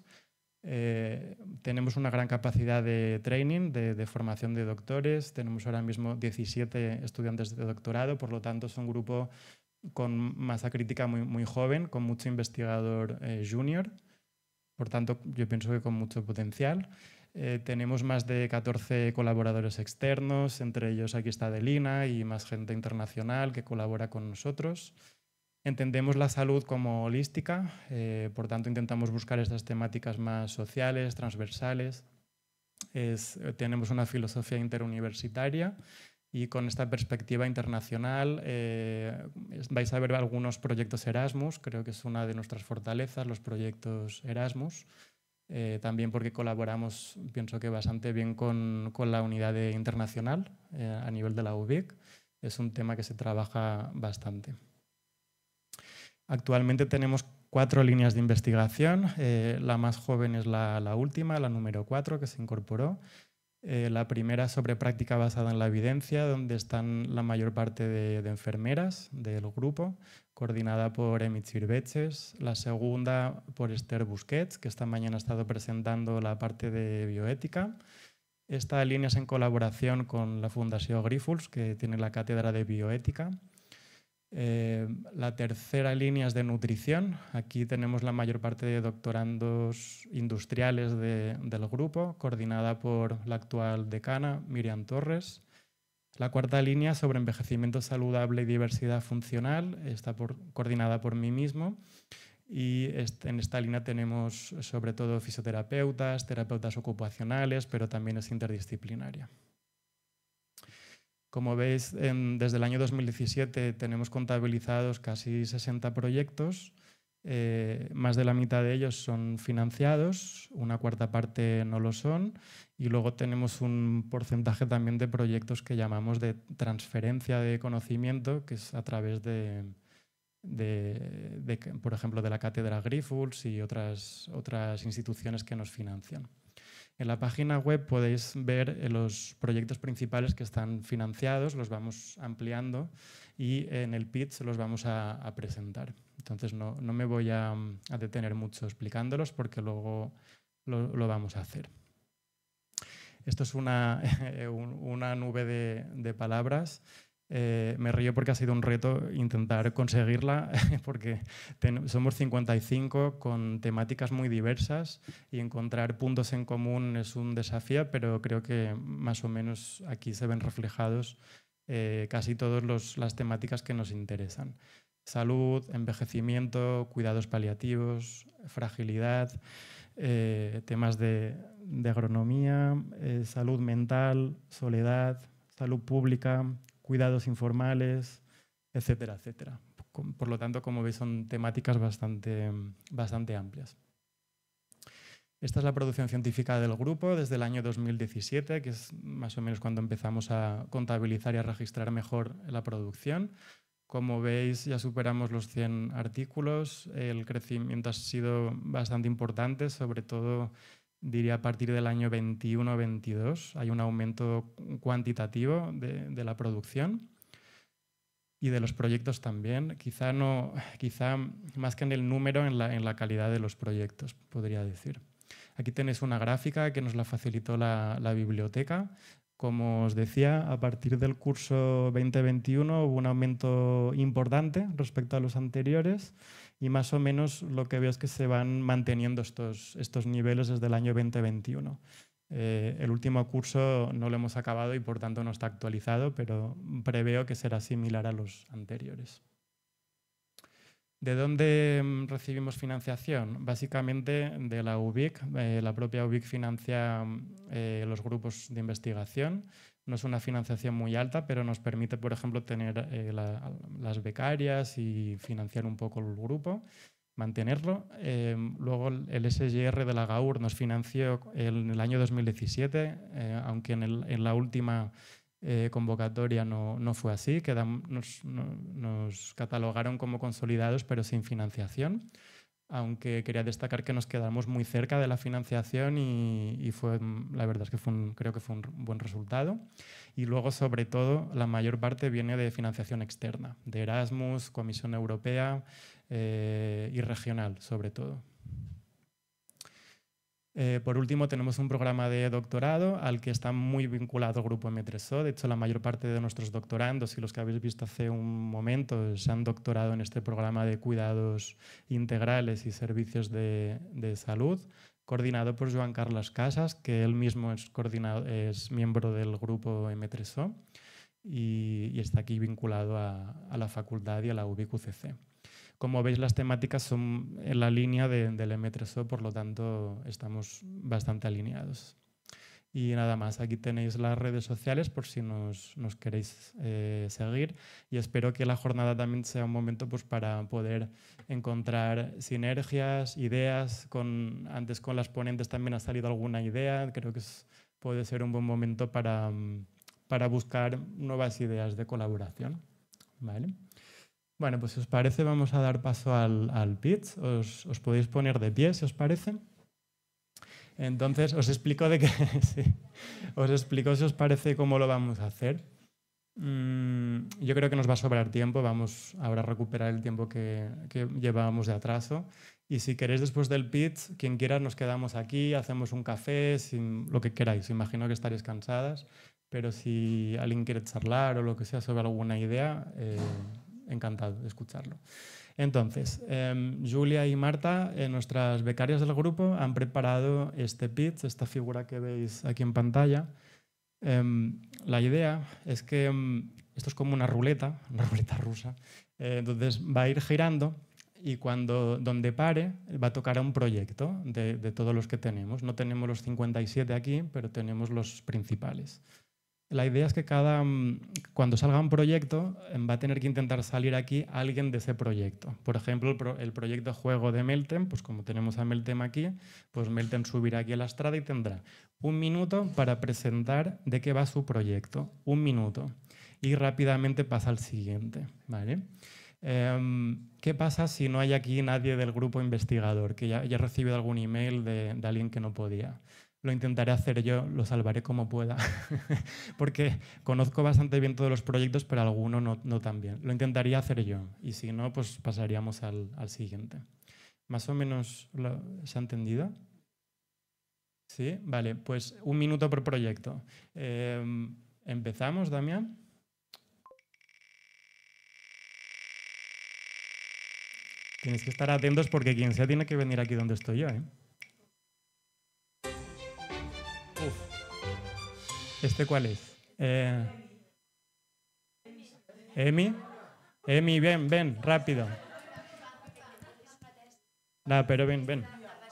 Tenemos una gran capacidad de training, de formación de doctores. Tenemos ahora mismo 17 estudiantes de doctorado, por lo tanto es un grupo con masa crítica muy joven, con mucho investigador junior. Por tanto, yo pienso que con mucho potencial. Tenemos más de 14 colaboradores externos, entre ellos aquí está Adelina y más gente internacional que colabora con nosotros. Entendemos la salud como holística, por tanto intentamos buscar estas temáticas más sociales, transversales. Tenemos una filosofía interuniversitaria y con esta perspectiva internacional vais a ver algunos proyectos Erasmus, creo que es una de nuestras fortalezas, los proyectos Erasmus. También porque colaboramos, pienso que bastante bien con la unidad internacional a nivel de la UBIC. es un tema que se trabaja bastante. Actualmente tenemos 4 líneas de investigación. La más joven es la última, la número 4, que se incorporó. La primera sobre práctica basada en la evidencia, donde están la mayor parte de enfermeras del grupo, coordinada por Emit Sirveches. La segunda por Esther Busquets, que esta mañana ha estado presentando la parte de bioética. Esta línea es en colaboración con la Fundación Grífols, que tiene la cátedra de bioética. La tercera línea es de nutrición. Aquí tenemos la mayor parte de doctorandos industriales del grupo, coordinada por la actual decana, Miriam Torres. La cuarta línea sobre envejecimiento saludable y diversidad funcional está coordinada por mí mismo. Y en esta línea tenemos sobre todo fisioterapeutas, terapeutas ocupacionales, pero también es interdisciplinaria. Como veis, desde el año 2017 tenemos contabilizados casi 60 proyectos. Más de la mitad de ellos son financiados, una cuarta parte no lo son, y luego tenemos un porcentaje también de proyectos que llamamos de transferencia de conocimiento, que es a través por ejemplo, de la cátedra Grífols y otras instituciones que nos financian. En la página web podéis ver los proyectos principales que están financiados, los vamos ampliando y en el pitch los vamos a presentar. Entonces no me voy a detener mucho explicándolos porque luego lo vamos a hacer. Esto es una nube de palabras. Me río porque ha sido un reto intentar conseguirla porque somos 55 con temáticas muy diversas y encontrar puntos en común es un desafío, pero creo que más o menos aquí se ven reflejados casi todas las temáticas que nos interesan. Salud, envejecimiento, cuidados paliativos, fragilidad, temas de agronomía, salud mental, soledad, salud pública, cuidados informales, etcétera, etcétera. Por lo tanto, como veis, son temáticas bastante amplias. Esta es la producción científica del grupo desde el año 2017, que es más o menos cuando empezamos a contabilizar y a registrar mejor la producción. Como veis, ya superamos los 100 artículos. El crecimiento ha sido bastante importante, sobre todo diría a partir del año 21-22 hay un aumento cuantitativo de la producción y de los proyectos también. Quizá más que en el número, en la calidad de los proyectos, podría decir. Aquí tenéis una gráfica que nos la facilitó la biblioteca. Como os decía, a partir del curso 2021 hubo un aumento importante respecto a los anteriores y más o menos lo que veo es que se van manteniendo estos niveles desde el año 2021. El último curso no lo hemos acabado y por tanto no está actualizado, pero preveo que será similar a los anteriores. ¿De dónde recibimos financiación? Básicamente de la UBIC. La propia UBIC financia los grupos de investigación. No es una financiación muy alta, pero nos permite, por ejemplo, tener las becarias y financiar un poco el grupo, mantenerlo. Luego el SGR de la GAUR nos financió en el año 2017, aunque en la última convocatoria no fue así, nos catalogaron como consolidados pero sin financiación, aunque quería destacar que nos quedamos muy cerca de la financiación y la verdad es que creo que fue un buen resultado. Y luego, sobre todo, la mayor parte viene de financiación externa, de Erasmus, Comisión Europea y regional, sobre todo. Por último, tenemos un programa de doctorado al que está muy vinculado el grupo M3O. De hecho, la mayor parte de nuestros doctorandos y los que habéis visto hace un momento se han doctorado en este programa de cuidados integrales y servicios de salud, coordinado por Joan Carles Casas, que él mismo es miembro del grupo M3O y está aquí vinculado a la facultad y a la UBIC-UCC. Como veis, las temáticas son en la línea del M3O, por lo tanto estamos bastante alineados. Y nada más, aquí tenéis las redes sociales por si nos queréis seguir y espero que la jornada también sea un momento para poder encontrar sinergias, ideas. Antes con las ponentes también ha salido alguna idea, creo que puede ser un buen momento para para buscar nuevas ideas de colaboración. ¿Vale? Bueno, pues si os parece vamos a dar paso al pitch. Os podéis poner de pie, si os parece. Entonces os explico sí, os explico si os parece cómo lo vamos a hacer. Yo creo que nos va a sobrar tiempo, vamos ahora a recuperar el tiempo que llevábamos de atraso. Y si queréis después del pitch, quien quiera nos quedamos aquí, hacemos un café, lo que queráis. Imagino que estaréis cansadas, pero si alguien quiere charlar o lo que sea sobre alguna idea, encantado de escucharlo. Entonces, Julia y Marta, nuestras becarias del grupo, han preparado este pitch, esta figura que veis aquí en pantalla. La idea es que esto es como una ruleta rusa, entonces va a ir girando y donde pare va a tocar a un proyecto de todos los que tenemos. No tenemos los 57 aquí, pero tenemos los principales. La idea es que cuando salga un proyecto va a tener que intentar salir aquí alguien de ese proyecto. Por ejemplo, el proyecto de juego de Meltem, pues como tenemos a Meltem aquí, pues Meltem subirá aquí a la estrada y tendrá 1 minuto para presentar de qué va su proyecto. 1 minuto. Y rápidamente pasa al siguiente. ¿Vale? ¿Qué pasa si no hay aquí nadie del grupo investigador, que ya he recibido algún email de alguien que no podía? Lo intentaré hacer yo, lo salvaré como pueda, porque conozco bastante bien todos los proyectos, pero alguno no tan bien. Lo intentaría hacer yo, y si no, pues pasaríamos al siguiente. ¿Más o menos se ha entendido? ¿Sí? Vale, pues 1 minuto por proyecto. ¿Empezamos, Damián? Tienes que estar atentos porque quien sea tiene que venir aquí donde estoy yo, ¿eh? ¿Este cuál es? ¿Emi? Emi, ven, rápido. No, però ven.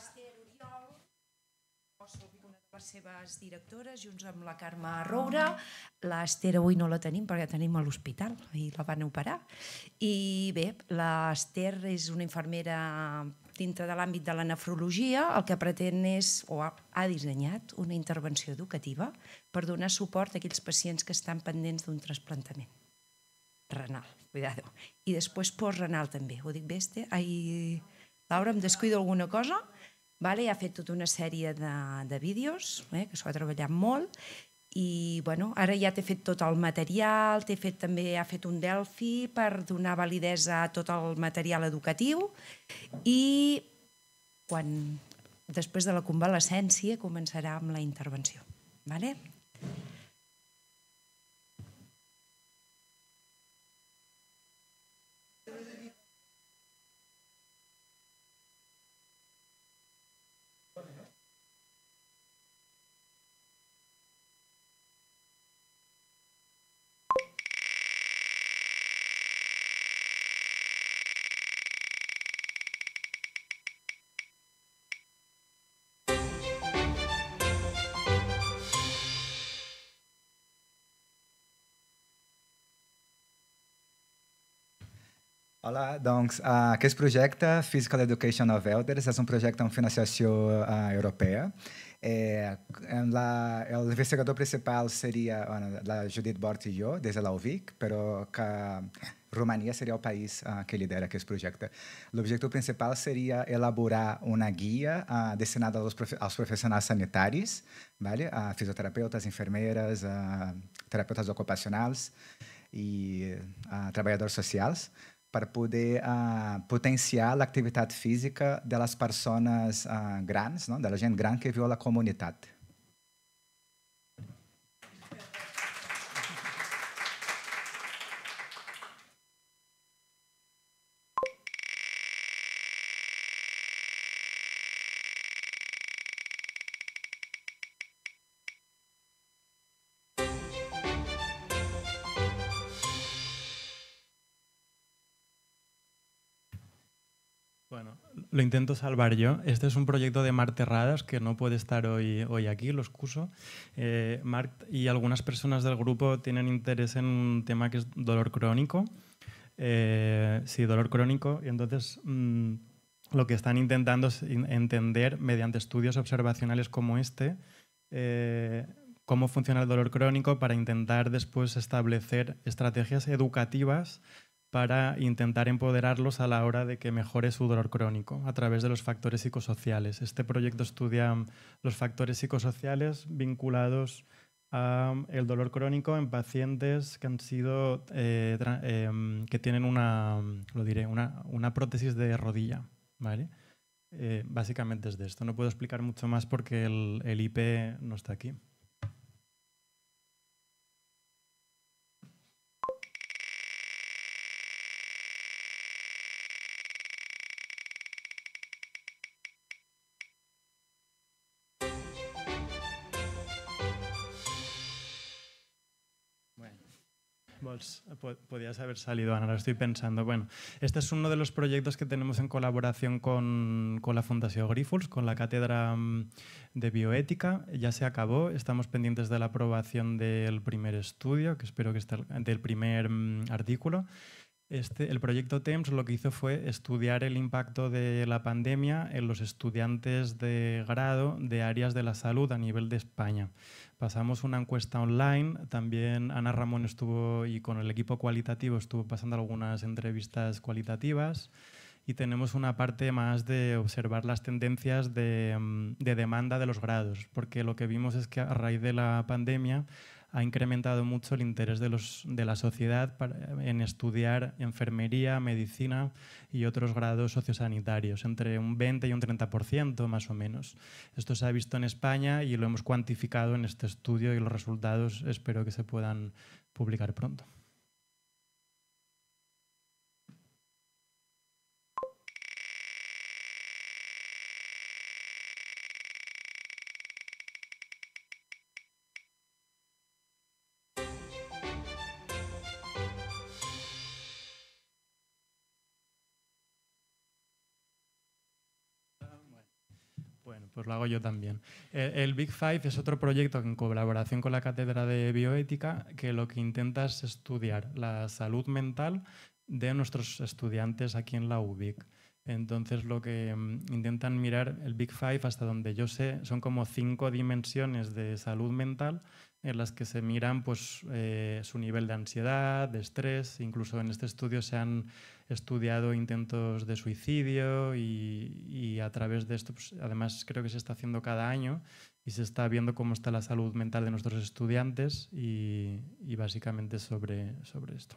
Les seves directores, junts amb la Carme Roure. L'Ester avui no la tenim perquè tenim a l'hospital i la van operar. I bé, l'Ester és una infermera dintre de l'àmbit de la nefrologia. El que pretén és, o ha dissenyat, una intervenció educativa per donar suport a aquells pacients que estan pendents d'un trasplantament renal, cuidado. I després postrenal també. Ho dic bé,Ester? Laura, em descuido alguna cosa? Vale, ha fet tota una sèrie de vídeos, que s'ho ha treballat molt, i bueno, ara ja t'he fet tot el material, també ha fet un Delphi per donar validesa a tot el material educatiu i després de la convalescència començarà amb la intervenció. Vale? Hola, doncs aquest projecte, Physical Education of Elders, és un projecte amb financiació europea. L'investigador principal seria la Judith Bort i jo, des de l'UVic, però que Romania seria el país que lidera aquest projecte. L'objectiu principal seria elaborar una guia destinada aos profissionais sanitários, fisioterapeutes, enfermeiras, terapeutas ocupacionals e trabalhadores sociais, para poder potenciar a atividade física das pessoas grandes, da gente grande que viu a comunidade. Bueno, lo intento salvar yo. Este es un proyecto de Marc Terradas, que no puede estar hoy aquí, lo excuso. Marc y algunas personas del grupo tienen interés en un tema que es dolor crónico. Sí, dolor crónico. Y entonces lo que están intentando es entender, mediante estudios observacionales como este, cómo funciona el dolor crónico para intentar después establecer estrategias educativas para intentar empoderarlos a la hora de que mejore su dolor crónico a través de los factores psicosociales. Este proyecto estudia los factores psicosociales vinculados al dolor crónico en pacientes que han sido que tienen una prótesis de rodilla, ¿vale? Básicamente es de esto. No puedo explicar mucho más porque el IP no está aquí. Podías haber salido, Ana, lo estoy pensando. Bueno, este es uno de los proyectos que tenemos en colaboración con la Fundación Grífols, con la Cátedra de Bioética. Ya se acabó, estamos pendientes de la aprobación del primer estudio, que espero que esté del primer artículo. El proyecto TEMS lo que hizo fue estudiar el impacto de la pandemia en los estudiantes de grado de áreas de la salud a nivel de España. Pasamos una encuesta online, también Ana Ramón estuvo y con el equipo cualitativo estuvo pasando algunas entrevistas cualitativas y tenemos una parte más de observar las tendencias de demanda de los grados, porque lo que vimos es que a raíz de la pandemia ha incrementado mucho el interés de la sociedad en estudiar enfermería, medicina y otros grados sociosanitarios, entre un 20 y un 30% más o menos. Esto se ha visto en España y lo hemos cuantificado en este estudio y los resultados espero que se puedan publicar pronto. Bueno, pues lo hago yo también. El Big Five es otro proyecto en colaboración con la Cátedra de Bioética que lo que intenta es estudiar la salud mental de nuestros estudiantes aquí en la UVic. Entonces lo que intentan mirar el Big Five, hasta donde yo sé, son como 5 dimensiones de salud mental en las que se miran pues, su nivel de ansiedad, de estrés. Incluso en este estudio se han estudiado intentos de suicidio y a través de esto, pues, además creo que se está haciendo cada año y se está viendo cómo está la salud mental de nuestros estudiantes y básicamente sobre esto.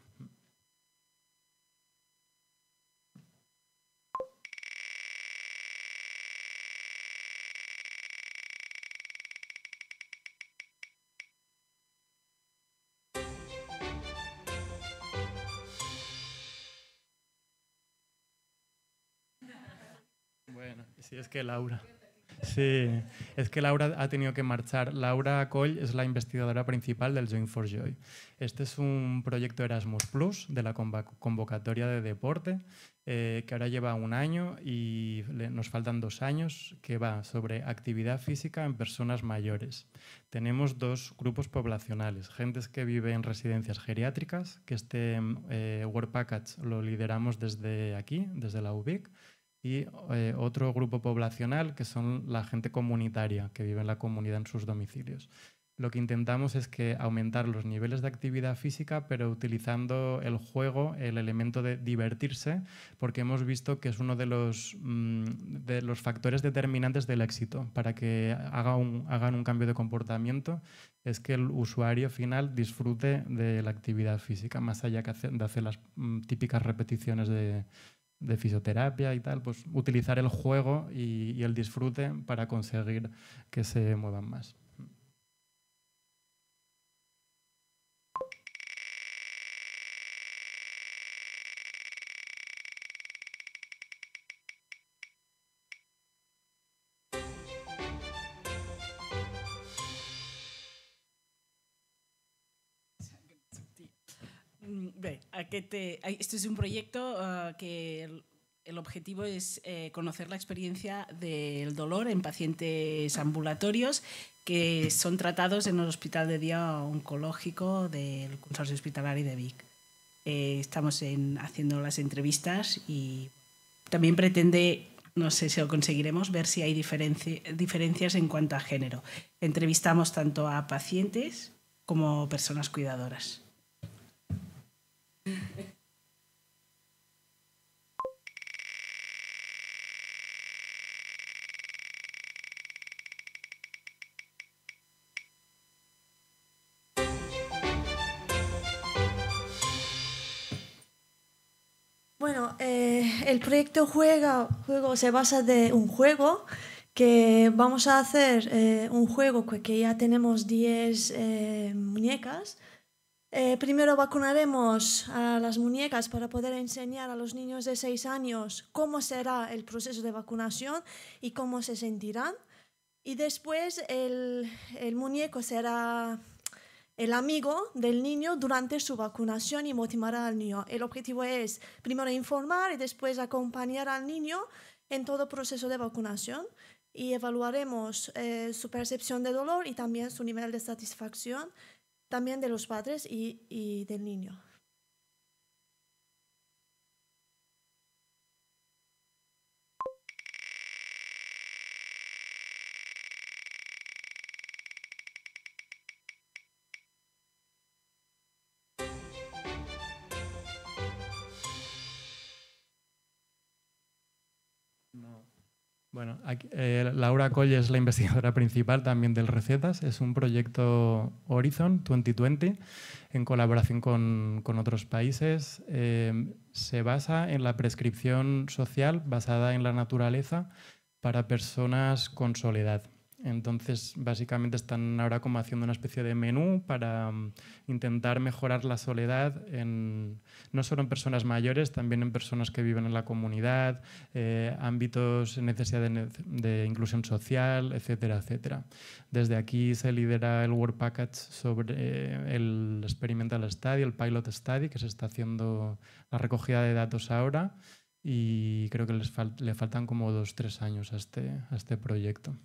Bueno, sí, es que Laura... Sí, es que Laura ha tenido que marchar. Laura Coll es la investigadora principal del Join for Joy. Este es un proyecto Erasmus Plus de la convocatoria de deporte que ahora lleva 1 año y nos faltan 2 años, que va sobre actividad física en personas mayores. Tenemos 2 grupos poblacionales, gentes que vive en residencias geriátricas, que este Work Package lo lideramos desde aquí, desde la UVic, y otro grupo poblacional que son la gente comunitaria que vive en la comunidad en sus domicilios. Lo que intentamos es que aumentar los niveles de actividad física, pero utilizando el juego, el elemento de divertirse, porque hemos visto que es uno de los factores determinantes del éxito para que hagan un cambio de comportamiento, es que el usuario final disfrute de la actividad física, más allá de hacer las típicas repeticiones de fisioterapia y tal, pues utilizar el juego y el disfrute para conseguir que se muevan más. Bé, este es un proyecto que el objetivo es conocer la experiencia del dolor en pacientes ambulatorios que son tratados en el Hospital de Día Oncológico del Consorcio Hospitalari de Vic. Estamos haciendo las entrevistas y también pretende no sé si lo conseguiremos, ver si hay diferencias en cuanto a género. Entrevistamos tanto a pacientes como personas cuidadoras. Bueno, el proyecto Juego se basa de un juego que vamos a hacer, un juego que ya tenemos 10 muñecas. Primero vacunaremos a las muñecas para poder enseñar a los niños de 6 años cómo será el proceso de vacunación y cómo se sentirán. Y después el muñeco será el amigo del niño durante su vacunación y motivará al niño. El objetivo es primero informar y después acompañar al niño en todo el proceso de vacunación y evaluaremos su percepción de dolor y también su nivel de satisfacción, también de los padres y del niño. Bueno, aquí, Laura Coll es la investigadora principal también del Recetas. Es un proyecto Horizon 2020 en colaboración con otros países. Se basa en la prescripción social basada en la naturaleza para personas con soledad. Entonces, básicamente están ahora como haciendo una especie de menú para intentar mejorar la soledad no solo en personas mayores, también en personas que viven en la comunidad, ámbitos en necesidad de inclusión social, etcétera, etcétera. Desde aquí se lidera el Work Package sobre el Experimental Study, el Pilot Study, que se está haciendo la recogida de datos ahora, y creo que le faltan como 2 o 3 años a este proyecto.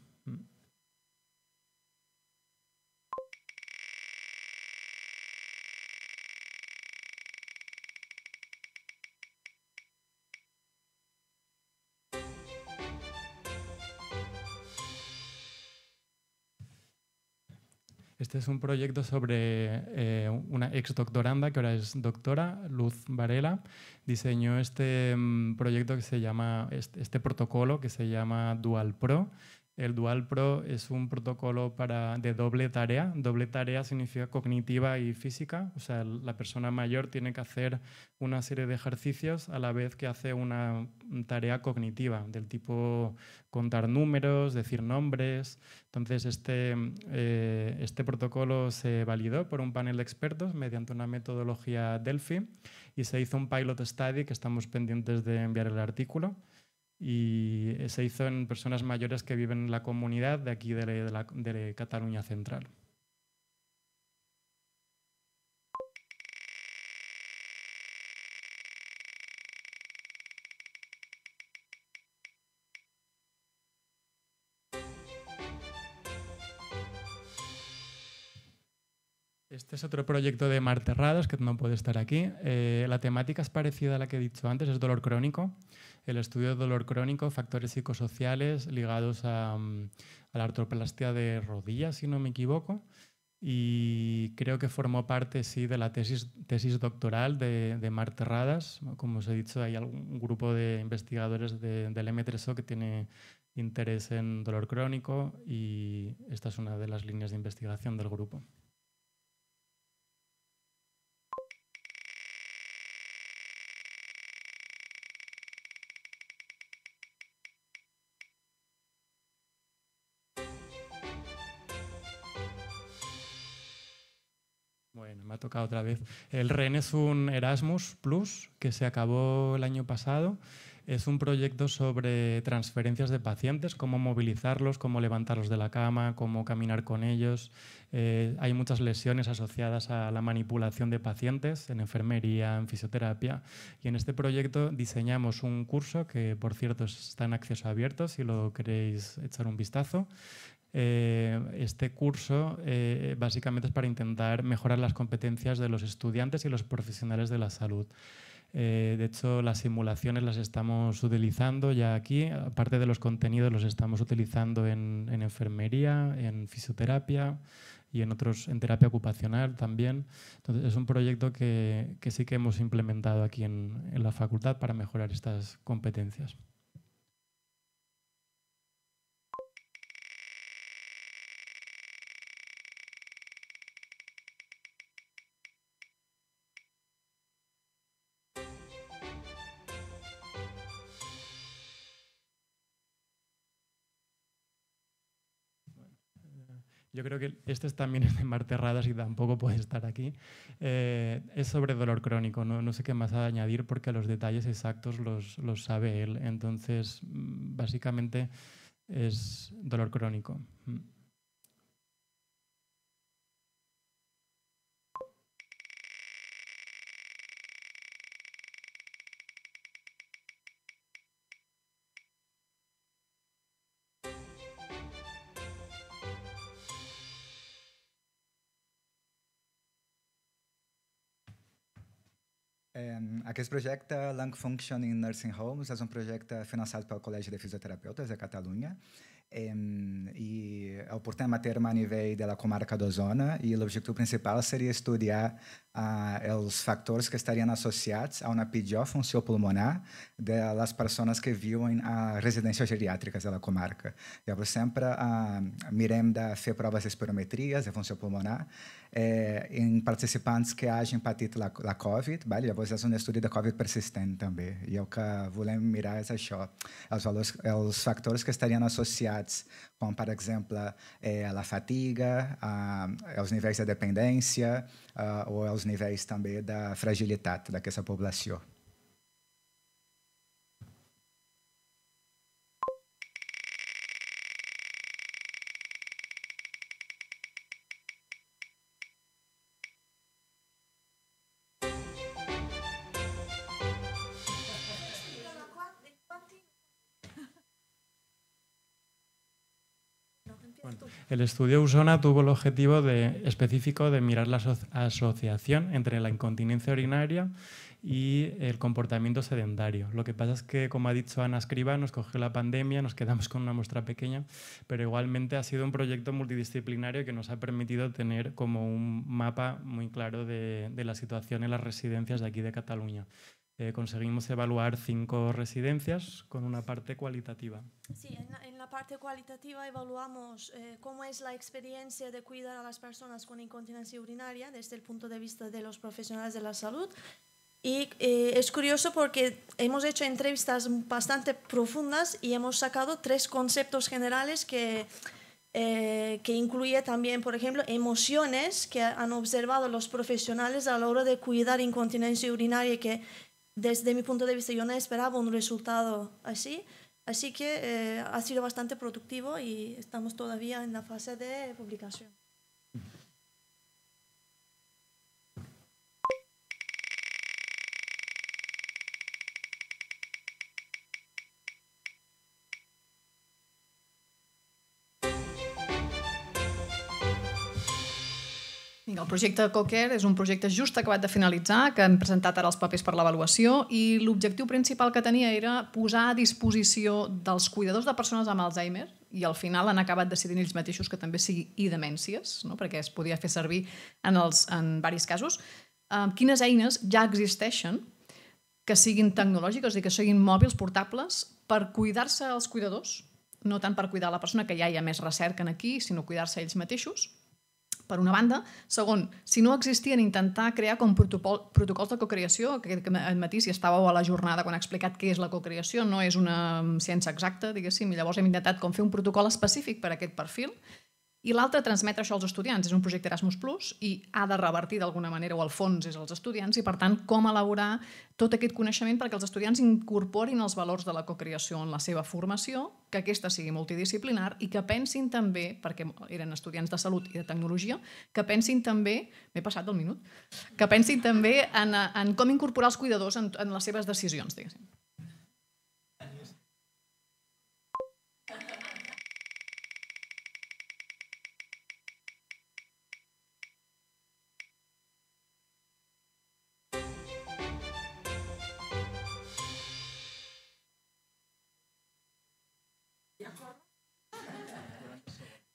Este es un proyecto sobre una ex doctoranda que ahora es doctora, Luz Varela. Diseñó este proyecto que se llama, este protocolo que se llama Dual Pro. El Dual Pro es un protocolo de doble tarea. Doble tarea significa cognitiva y física. O sea, la persona mayor tiene que hacer una serie de ejercicios a la vez que hace una tarea cognitiva, del tipo contar números, decir nombres. Entonces, este protocolo se validó por un panel de expertos mediante una metodología Delphi y se hizo un pilot study que estamos pendientes de enviar el artículo. Y se hizo en personas mayores que viven en la comunidad de aquí de Cataluña Central. Este es otro proyecto de Mar Terradas, que no puede estar aquí. La temática es parecida a la que he dicho antes, es dolor crónico. El estudio de dolor crónico, factores psicosociales ligados a la artroplastia de rodillas, si no me equivoco. Y creo que formó parte, sí, de la tesis doctoral de Mar Terradas. Como os he dicho, hay algún grupo de investigadores del M3O que tiene interés en dolor crónico y esta es una de las líneas de investigación del grupo. Bueno, me ha tocado otra vez. El REN es un Erasmus Plus que se acabó el año pasado. Es un proyecto sobre transferencias de pacientes, cómo movilizarlos, cómo levantarlos de la cama, cómo caminar con ellos. Hay muchas lesiones asociadas a la manipulación de pacientes en enfermería, en fisioterapia. Y en este proyecto diseñamos un curso que, por cierto, está en acceso abierto, si lo queréis echar un vistazo. Este curso básicamente es para intentar mejorar las competencias de los estudiantes y los profesionales de la salud. De hecho, las simulaciones las estamos utilizando ya aquí, aparte de los contenidos los estamos utilizando en enfermería, en fisioterapia y en terapia ocupacional también. Entonces, es un proyecto que sí que hemos implementado aquí en la facultad para mejorar estas competencias. Yo creo que este también es de Mar Terradas y tampoco puede estar aquí. Es sobre dolor crónico, no sé qué más añadir porque los detalles exactos los sabe él. Entonces, básicamente es dolor crónico. Aquest projecte, Lung Function in Nursing Homes, és un projecte financiat pel Col·legi de Fisioterapeutes de Catalunya i el portem a terme a nivell de la comarca d'Osona i l'objectiu principal seria estudiar els factors que estarien associats a una pitjor funció pulmonar de les persones que viuen a residències geriàtriques de la comarca. Llavors sempre mirem de fer proves d'espirometries de funció pulmonar em participants que hagin patit la Covid. Llavors és un estudi de Covid persistent també i el que volem mirar és això, els factors que estarien associats com, per exemple, la fatiga, els nivells de dependència o els nivells també de fragilitat d'aquesta població. El estudio Usona tuvo el objetivo específico de mirar la asociación entre la incontinencia urinaria y el comportamiento sedentario. Lo que pasa es que, como ha dicho Ana Escriba, nos cogió la pandemia, nos quedamos con una muestra pequeña, pero igualmente ha sido un proyecto multidisciplinario que nos ha permitido tener como un mapa muy claro de la situación en las residencias de aquí de Cataluña. Conseguimos evaluar 5 residencias con una parte cualitativa. Sí, en la parte cualitativa evaluamos cómo es la experiencia de cuidar a las personas con incontinencia urinaria desde el punto de vista de los profesionales de la salud. Y es curioso porque hemos hecho entrevistas bastante profundas y hemos sacado 3 conceptos generales que incluye también, por ejemplo, emociones que han observado los profesionales a la hora de cuidar incontinencia urinaria, que desde mi punto de vista yo no esperaba un resultado así. Así que ha sido bastante productivo y estamos todavía en la fase de publicación. El projecte CoCare és un projecte just acabat de finalitzar, que hem presentat ara els papers per l'avaluació i l'objectiu principal que tenia era posar a disposició dels cuidadors de persones amb Alzheimer i al final han acabat decidint ells mateixos que també sigui i demències, no? Perquè es podia fer servir en diversos casos. Quines eines ja existeixen que siguin tecnològiques i que siguin mòbils, portables, per cuidar-se els cuidadors, no tant per cuidar la persona, que ja hi ha més recerca aquí, sinó cuidar-se ells mateixos, per una banda. Segon, si no existien, intentar crear com protocols de cocreació, que aquest matí, si estàveu a la jornada quan ha explicat què és la cocreació, no és una ciència exacta, diguéssim, i llavors hem intentat com fer un protocol específic per a aquest perfil. I l'altre, transmetre això als estudiants. És un projecte Erasmus+, i ha de revertir d'alguna manera, o al fons és als estudiants, i per tant, com elaborar tot aquest coneixement perquè els estudiants incorporin els valors de la cocreació en la seva formació, que aquesta sigui multidisciplinar i que pensin també, perquè eren estudiants de salut i de tecnologia, que pensin també, m'he passat del minut, que pensin també en com incorporar els cuidadors en les seves decisions, diguéssim.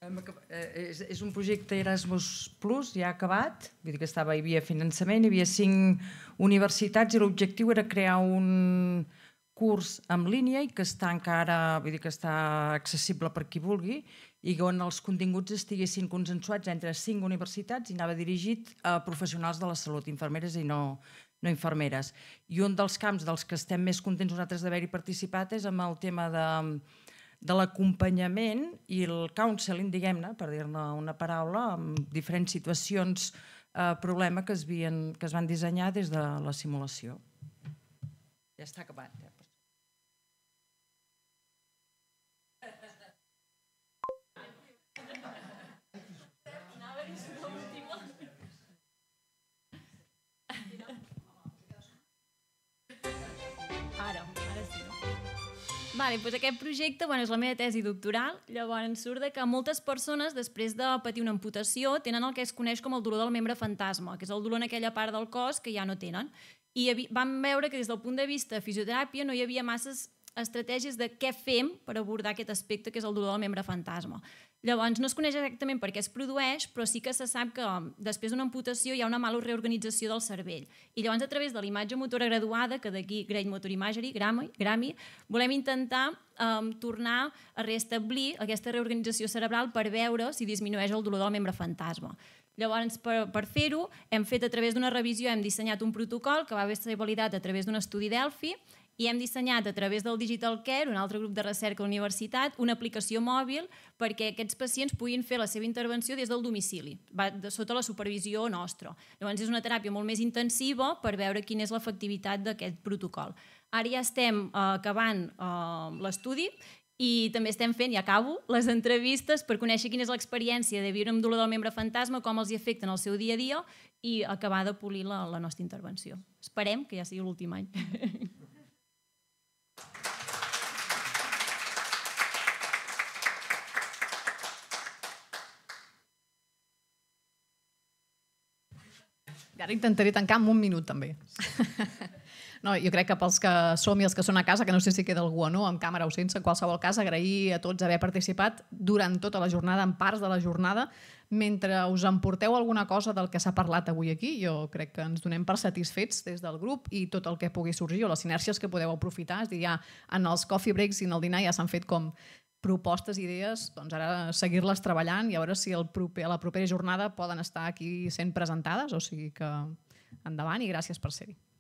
És un projecte Erasmus Plus, ja acabat, vull dir que hi havia finançament, hi havia 5 universitats i l'objectiu era crear un curs en línia i que està encara, vull dir que està accessible per qui vulgui i on els continguts estiguessin consensuats entre 5 universitats i anava dirigit a professionals de la salut, infermeres i no infermeres. I un dels camps dels que estem més contents nosaltres d'haver-hi participat és amb el tema de l'acompanyament i el counseling, diguem-ne, per dir-ne una paraula, amb diferents situacions, problema que es van dissenyar des de la simulació. Ja està acabat. Vale, doncs aquest projecte és la meva tesi doctoral. Llavors surt que moltes persones, després de patir una amputació, tenen el que es coneix com el dolor del membre fantasma, que és el dolor en aquella part del cos que ja no tenen. I vam veure que des del punt de vista de fisioteràpia no hi havia masses estratègies de què fem per abordar aquest aspecte que és el dolor del membre fantasma. Llavors, no es coneix exactament per què es produeix, però sí que se sap que després d'una amputació hi ha una mala reorganització del cervell. I llavors, a través de la imatge motora graduada, que d'aquí Great Motor Imagery, GRAMI, volem intentar tornar a restablir aquesta reorganització cerebral per veure si disminueix el dolor del membre fantasma. Llavors, per fer-ho, hem fet a través d'una revisió, hem dissenyat un protocol que va ser validat a través d'un estudi Delphi i hem dissenyat a través del Digital Care, un altre grup de recerca a la universitat, una aplicació mòbil perquè aquests pacients puguin fer la seva intervenció des del domicili, sota la supervisió nostra. Llavors és una teràpia molt més intensiva per veure quina és l'efectivitat d'aquest protocol. Ara ja estem acabant l'estudi i també estem fent, i acabo, les entrevistes per conèixer quina és l'experiència de viure amb dolor del membre fantasma, com els hi afecta en el seu dia a dia i acabar de polir la nostra intervenció. Esperem que ja sigui l'últim any. Ara intentaré tancar en un minut, també. No, jo crec que pels que som i els que són a casa, que no sé si queda algú o no, amb càmera o sense, en qualsevol cas, agrair a tots haver participat durant tota la jornada, en parts de la jornada. Mentre us emporteu alguna cosa del que s'ha parlat avui aquí, jo crec que ens donem per satisfets des del grup i tot el que pugui sorgir o les sinèrgies que podeu aprofitar. És a dir, ja en els coffee breaks i en el dinar ja s'han fet com propostes, idees, doncs ara seguir-les treballant i a veure si a la propera jornada poden estar aquí sent presentades, o sigui que endavant i gràcies per ser-hi.